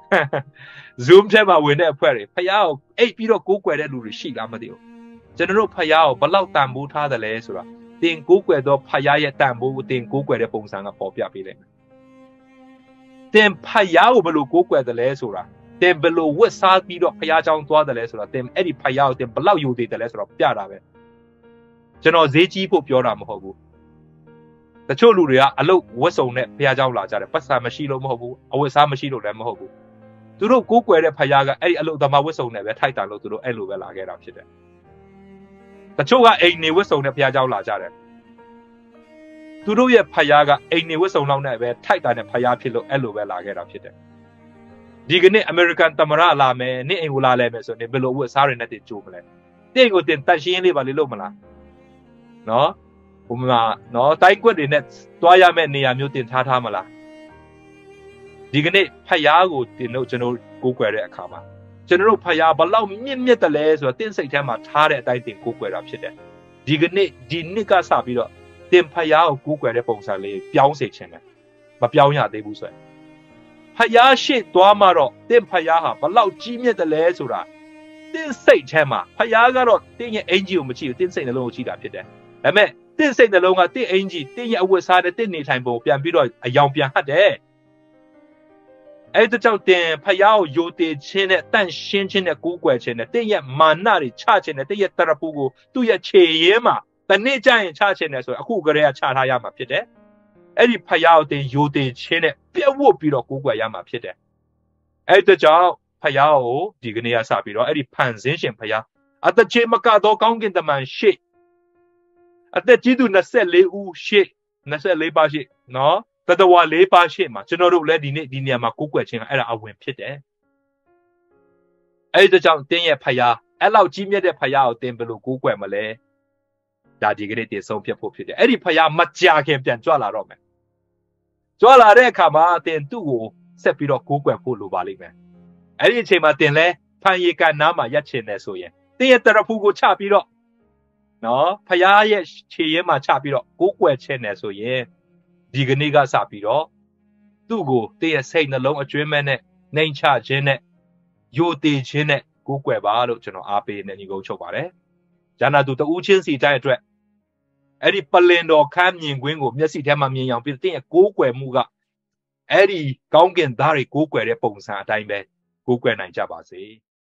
zoom ထဲမှာဝင်တဲ့အဖွဲ့တွေဖယားကိုအိပ်ပြီးတော့ကိုးကွယ်တဲ့လူတွေရှိလားမသိဘူးကျွန်တော်တို့ဖယားကိုဘလောက်တန်ဖိုးထားတယ်လဲဆိုတာတင်ကိုးကွယ်သောဖယားရဲ့တန်ဖိုးကိုတင်ကိုးကွယ်တဲ့ပုံစံကပေါ်ပြပေးလိမ့်မယ်တင်ဖယားကိုဘယ်လိုကိုးကွယ်တယ်လဲဆိုတာတင်ဘယ်လိုဝတ်စားပြီးတော့ဖယားเจ้าသွားတယ်လဲဆိုတာတင်အဲ့ဒီဖယားကိုတင်ဘလောက်ယူသေးတယ်လဲဆိုတော့ပြတာပဲကျွန်တော်ဈေးကြီးဖို့ပြောတာမဟုတ်ဘူးတချို့လူတွေကအလုတ်ဝတ်စုံနဲ့ဖယားเจ้าလာကြတယ်ပတ်စံမရှိလို့မဟုတ်ဘူးအဝတ်စားမရှိလို့လည်းမဟုတ်ဘူးသူတို့ကိုးကွယ်တဲ့ဖယားကအဲ့ဒီအလုတ်သမားဝတ်စုံနဲ့ပဲထိုက်တန်လို့သူတို့အဲ့လိုပဲလာခဲ့တာဖြစ်တယ်တချို့ကအိမ်နေဝတ်စုံနဲ့ဖယားเจ้าလာကြတယ်သူတို့ရဲ့ဖယားကအိမ်နေဝတ်စုံလောက်နဲ့ပဲထိုက်တန်တဲ့ဖယားဖြစ်လို့အဲ့လိုပဲလာခဲ့တာဖြစ်တယ်ဒီကနေ့အမေရိကန်သမ္မတလာမယ်နေ့အိမ်ကိုလာလဲမယ်ဆိုရင်ဘယ်လိုဝတ်စားရနဲ့တင်ကြိုးမလဲတင်းကိုတင်တတ်ရှင်းလေးပါလေလို့မလားနော်ဘုမနော်တိုင်းကွက်တွေနဲ့တွားရမယ့်နေရာမျိုးတင်ထားမလားဒီကနေ့ဖယားကိုတင်လို့ကျွန်တော်ကိုးကွယ်တဲ့အခါမှာကျွန်တော်တို့ဖယားဘလောက်မြင့်တယ်လဲဆိုတော့တင့်စိတ်ထဲမှာထားတဲ့အတိုင်းတင်ကိုးကွယ်တာဖြစ်တယ်ဒီကနေ့ဒီနှစ်ကစပြီးတော့တင်ဖယားကိုကိုးကွယ်တဲ့ပုံစံလေးပြောင်းစေချင်တယ်မပြောင်းရသေးဘူးဆိုရင်ဖယားရှိသွားမှတော့တင်ဖယားဟာဘလောက်ကြီးမြတ်တယ်လဲဆိုတာတင်စိတ်ထဲမှာဖယားကတော့တင်ရဲ့အင်ဂျီကိုမကြည့်ဘူးတင်စိတ်နှလုံးကိုကြည့်တာဖြစ်တယ်ဒါပေမဲ့တင်စိတ်နှလုံးကတင်အင်ဂျီတင်ရဲ့အဝတ်စားတဲ့တင်နေထိုင်ပုံပြန်ပြီးတော့အယောင်ပြန်ဟတ်တယ်အဲ့ဒါကြောင့်တင်ဖယားကိုယိုတေခြင်းနဲ့တန့်ရှင်းခြင်းနဲ့ကိုးကွယ်ခြင်းနဲ့တင်ရဲ့မာနတွေချခြင်းနဲ့တင်ရဲ့တရဖူကိုသူ့ရဲ့ခြေရင်းမှာတနေ့ကျရင်ချခြင်းနဲ့ဆိုအခုကလေးကချထားရမှာဖြစ်တယ်အဲ့ဒီဖယားကိုတင်ယိုတေခြင်းနဲ့ပြက်ဝတ်ပြီးတော့ကိုးကွယ်ရမှာဖြစ်တယ်အဲ့ဒါကြောင့်ဖယားကိုဒီကနေ့ကစပြီးတော့အဲ့ဒီဖန်ဆင်းရှင်ဖယားအသက်ချင်းမကတော့ကောင်းကင်တမန်ရှေ့အသက်ကြီးသူ24ဦးရှေ့24ပါးရှေ့နော်တတဝါ4ပါးရှေ့မှာကျွန်တော်တို့လည်းဒီနေ့ဒီနေရာမှာကိုးကွယ်ခြင်းအဲ့ဒါအဝင်ဖြစ်တယ်အဲ့ဒါကြောင့်တင်းရဲ့ဖယားအဲ့လောက်ကြီးမြတ်တဲ့ဖယားကိုတင်းဘယ်လိုကိုးကွယ်မလဲဒါဒီကနေ့တင်ဆုံးဖြတ်ဖို့ဖြစ်တယ်အဲ့ဒီဖယားမကြာခင်ပြန်ကြွလာတော့မယ်ကြွလာတဲ့အခါမှာတင်းသူ့ကိုဆက်ပြီးတော့ကိုးကွယ်ဖို့လိုပါလိမ့်မယ်အဲ့ဒီအချိန်မှာတင်းလဲဖန်ရီကန်နားမှာရက်ချင်တယ်ဆိုရင်တင်းရဲ့တရဖူကိုချပြီးတော့နော်ဖယားရဲ့ခြေရင်းမှာချပြီးတော့ကိုးကွယ်ခြင်းတယ်ဆိုရင်ဒီကနေ့ကစပြီးတော့သူ့ကိုတင်းရဲ့စိတ်နှလုံးအကျွမ်းမဲ့နဲ့နှိမ်ချခြင်းနဲ့ယိုတေခြင်းနဲ့ကိုးကွယ်ပါလို့ကျွန်တော်အားပေးနေညီကုန်းချုပ်ပါတယ်။ဂျာနာသူတဦးချင်းစီတိုင်းအတွက်အဲ့ဒီပလင်တော်ခမ်းမြင်ကွင်းကိုမျက်စိထဲမှာမြင်အောင်ပြီးတင်းရဲ့ကိုးကွယ်မှုကအဲ့ဒီကောင်းကင်သားတွေကိုးကွယ်တဲ့ပုံစံအတိုင်းပဲကိုးကွယ်နိုင်ကြပါစေ။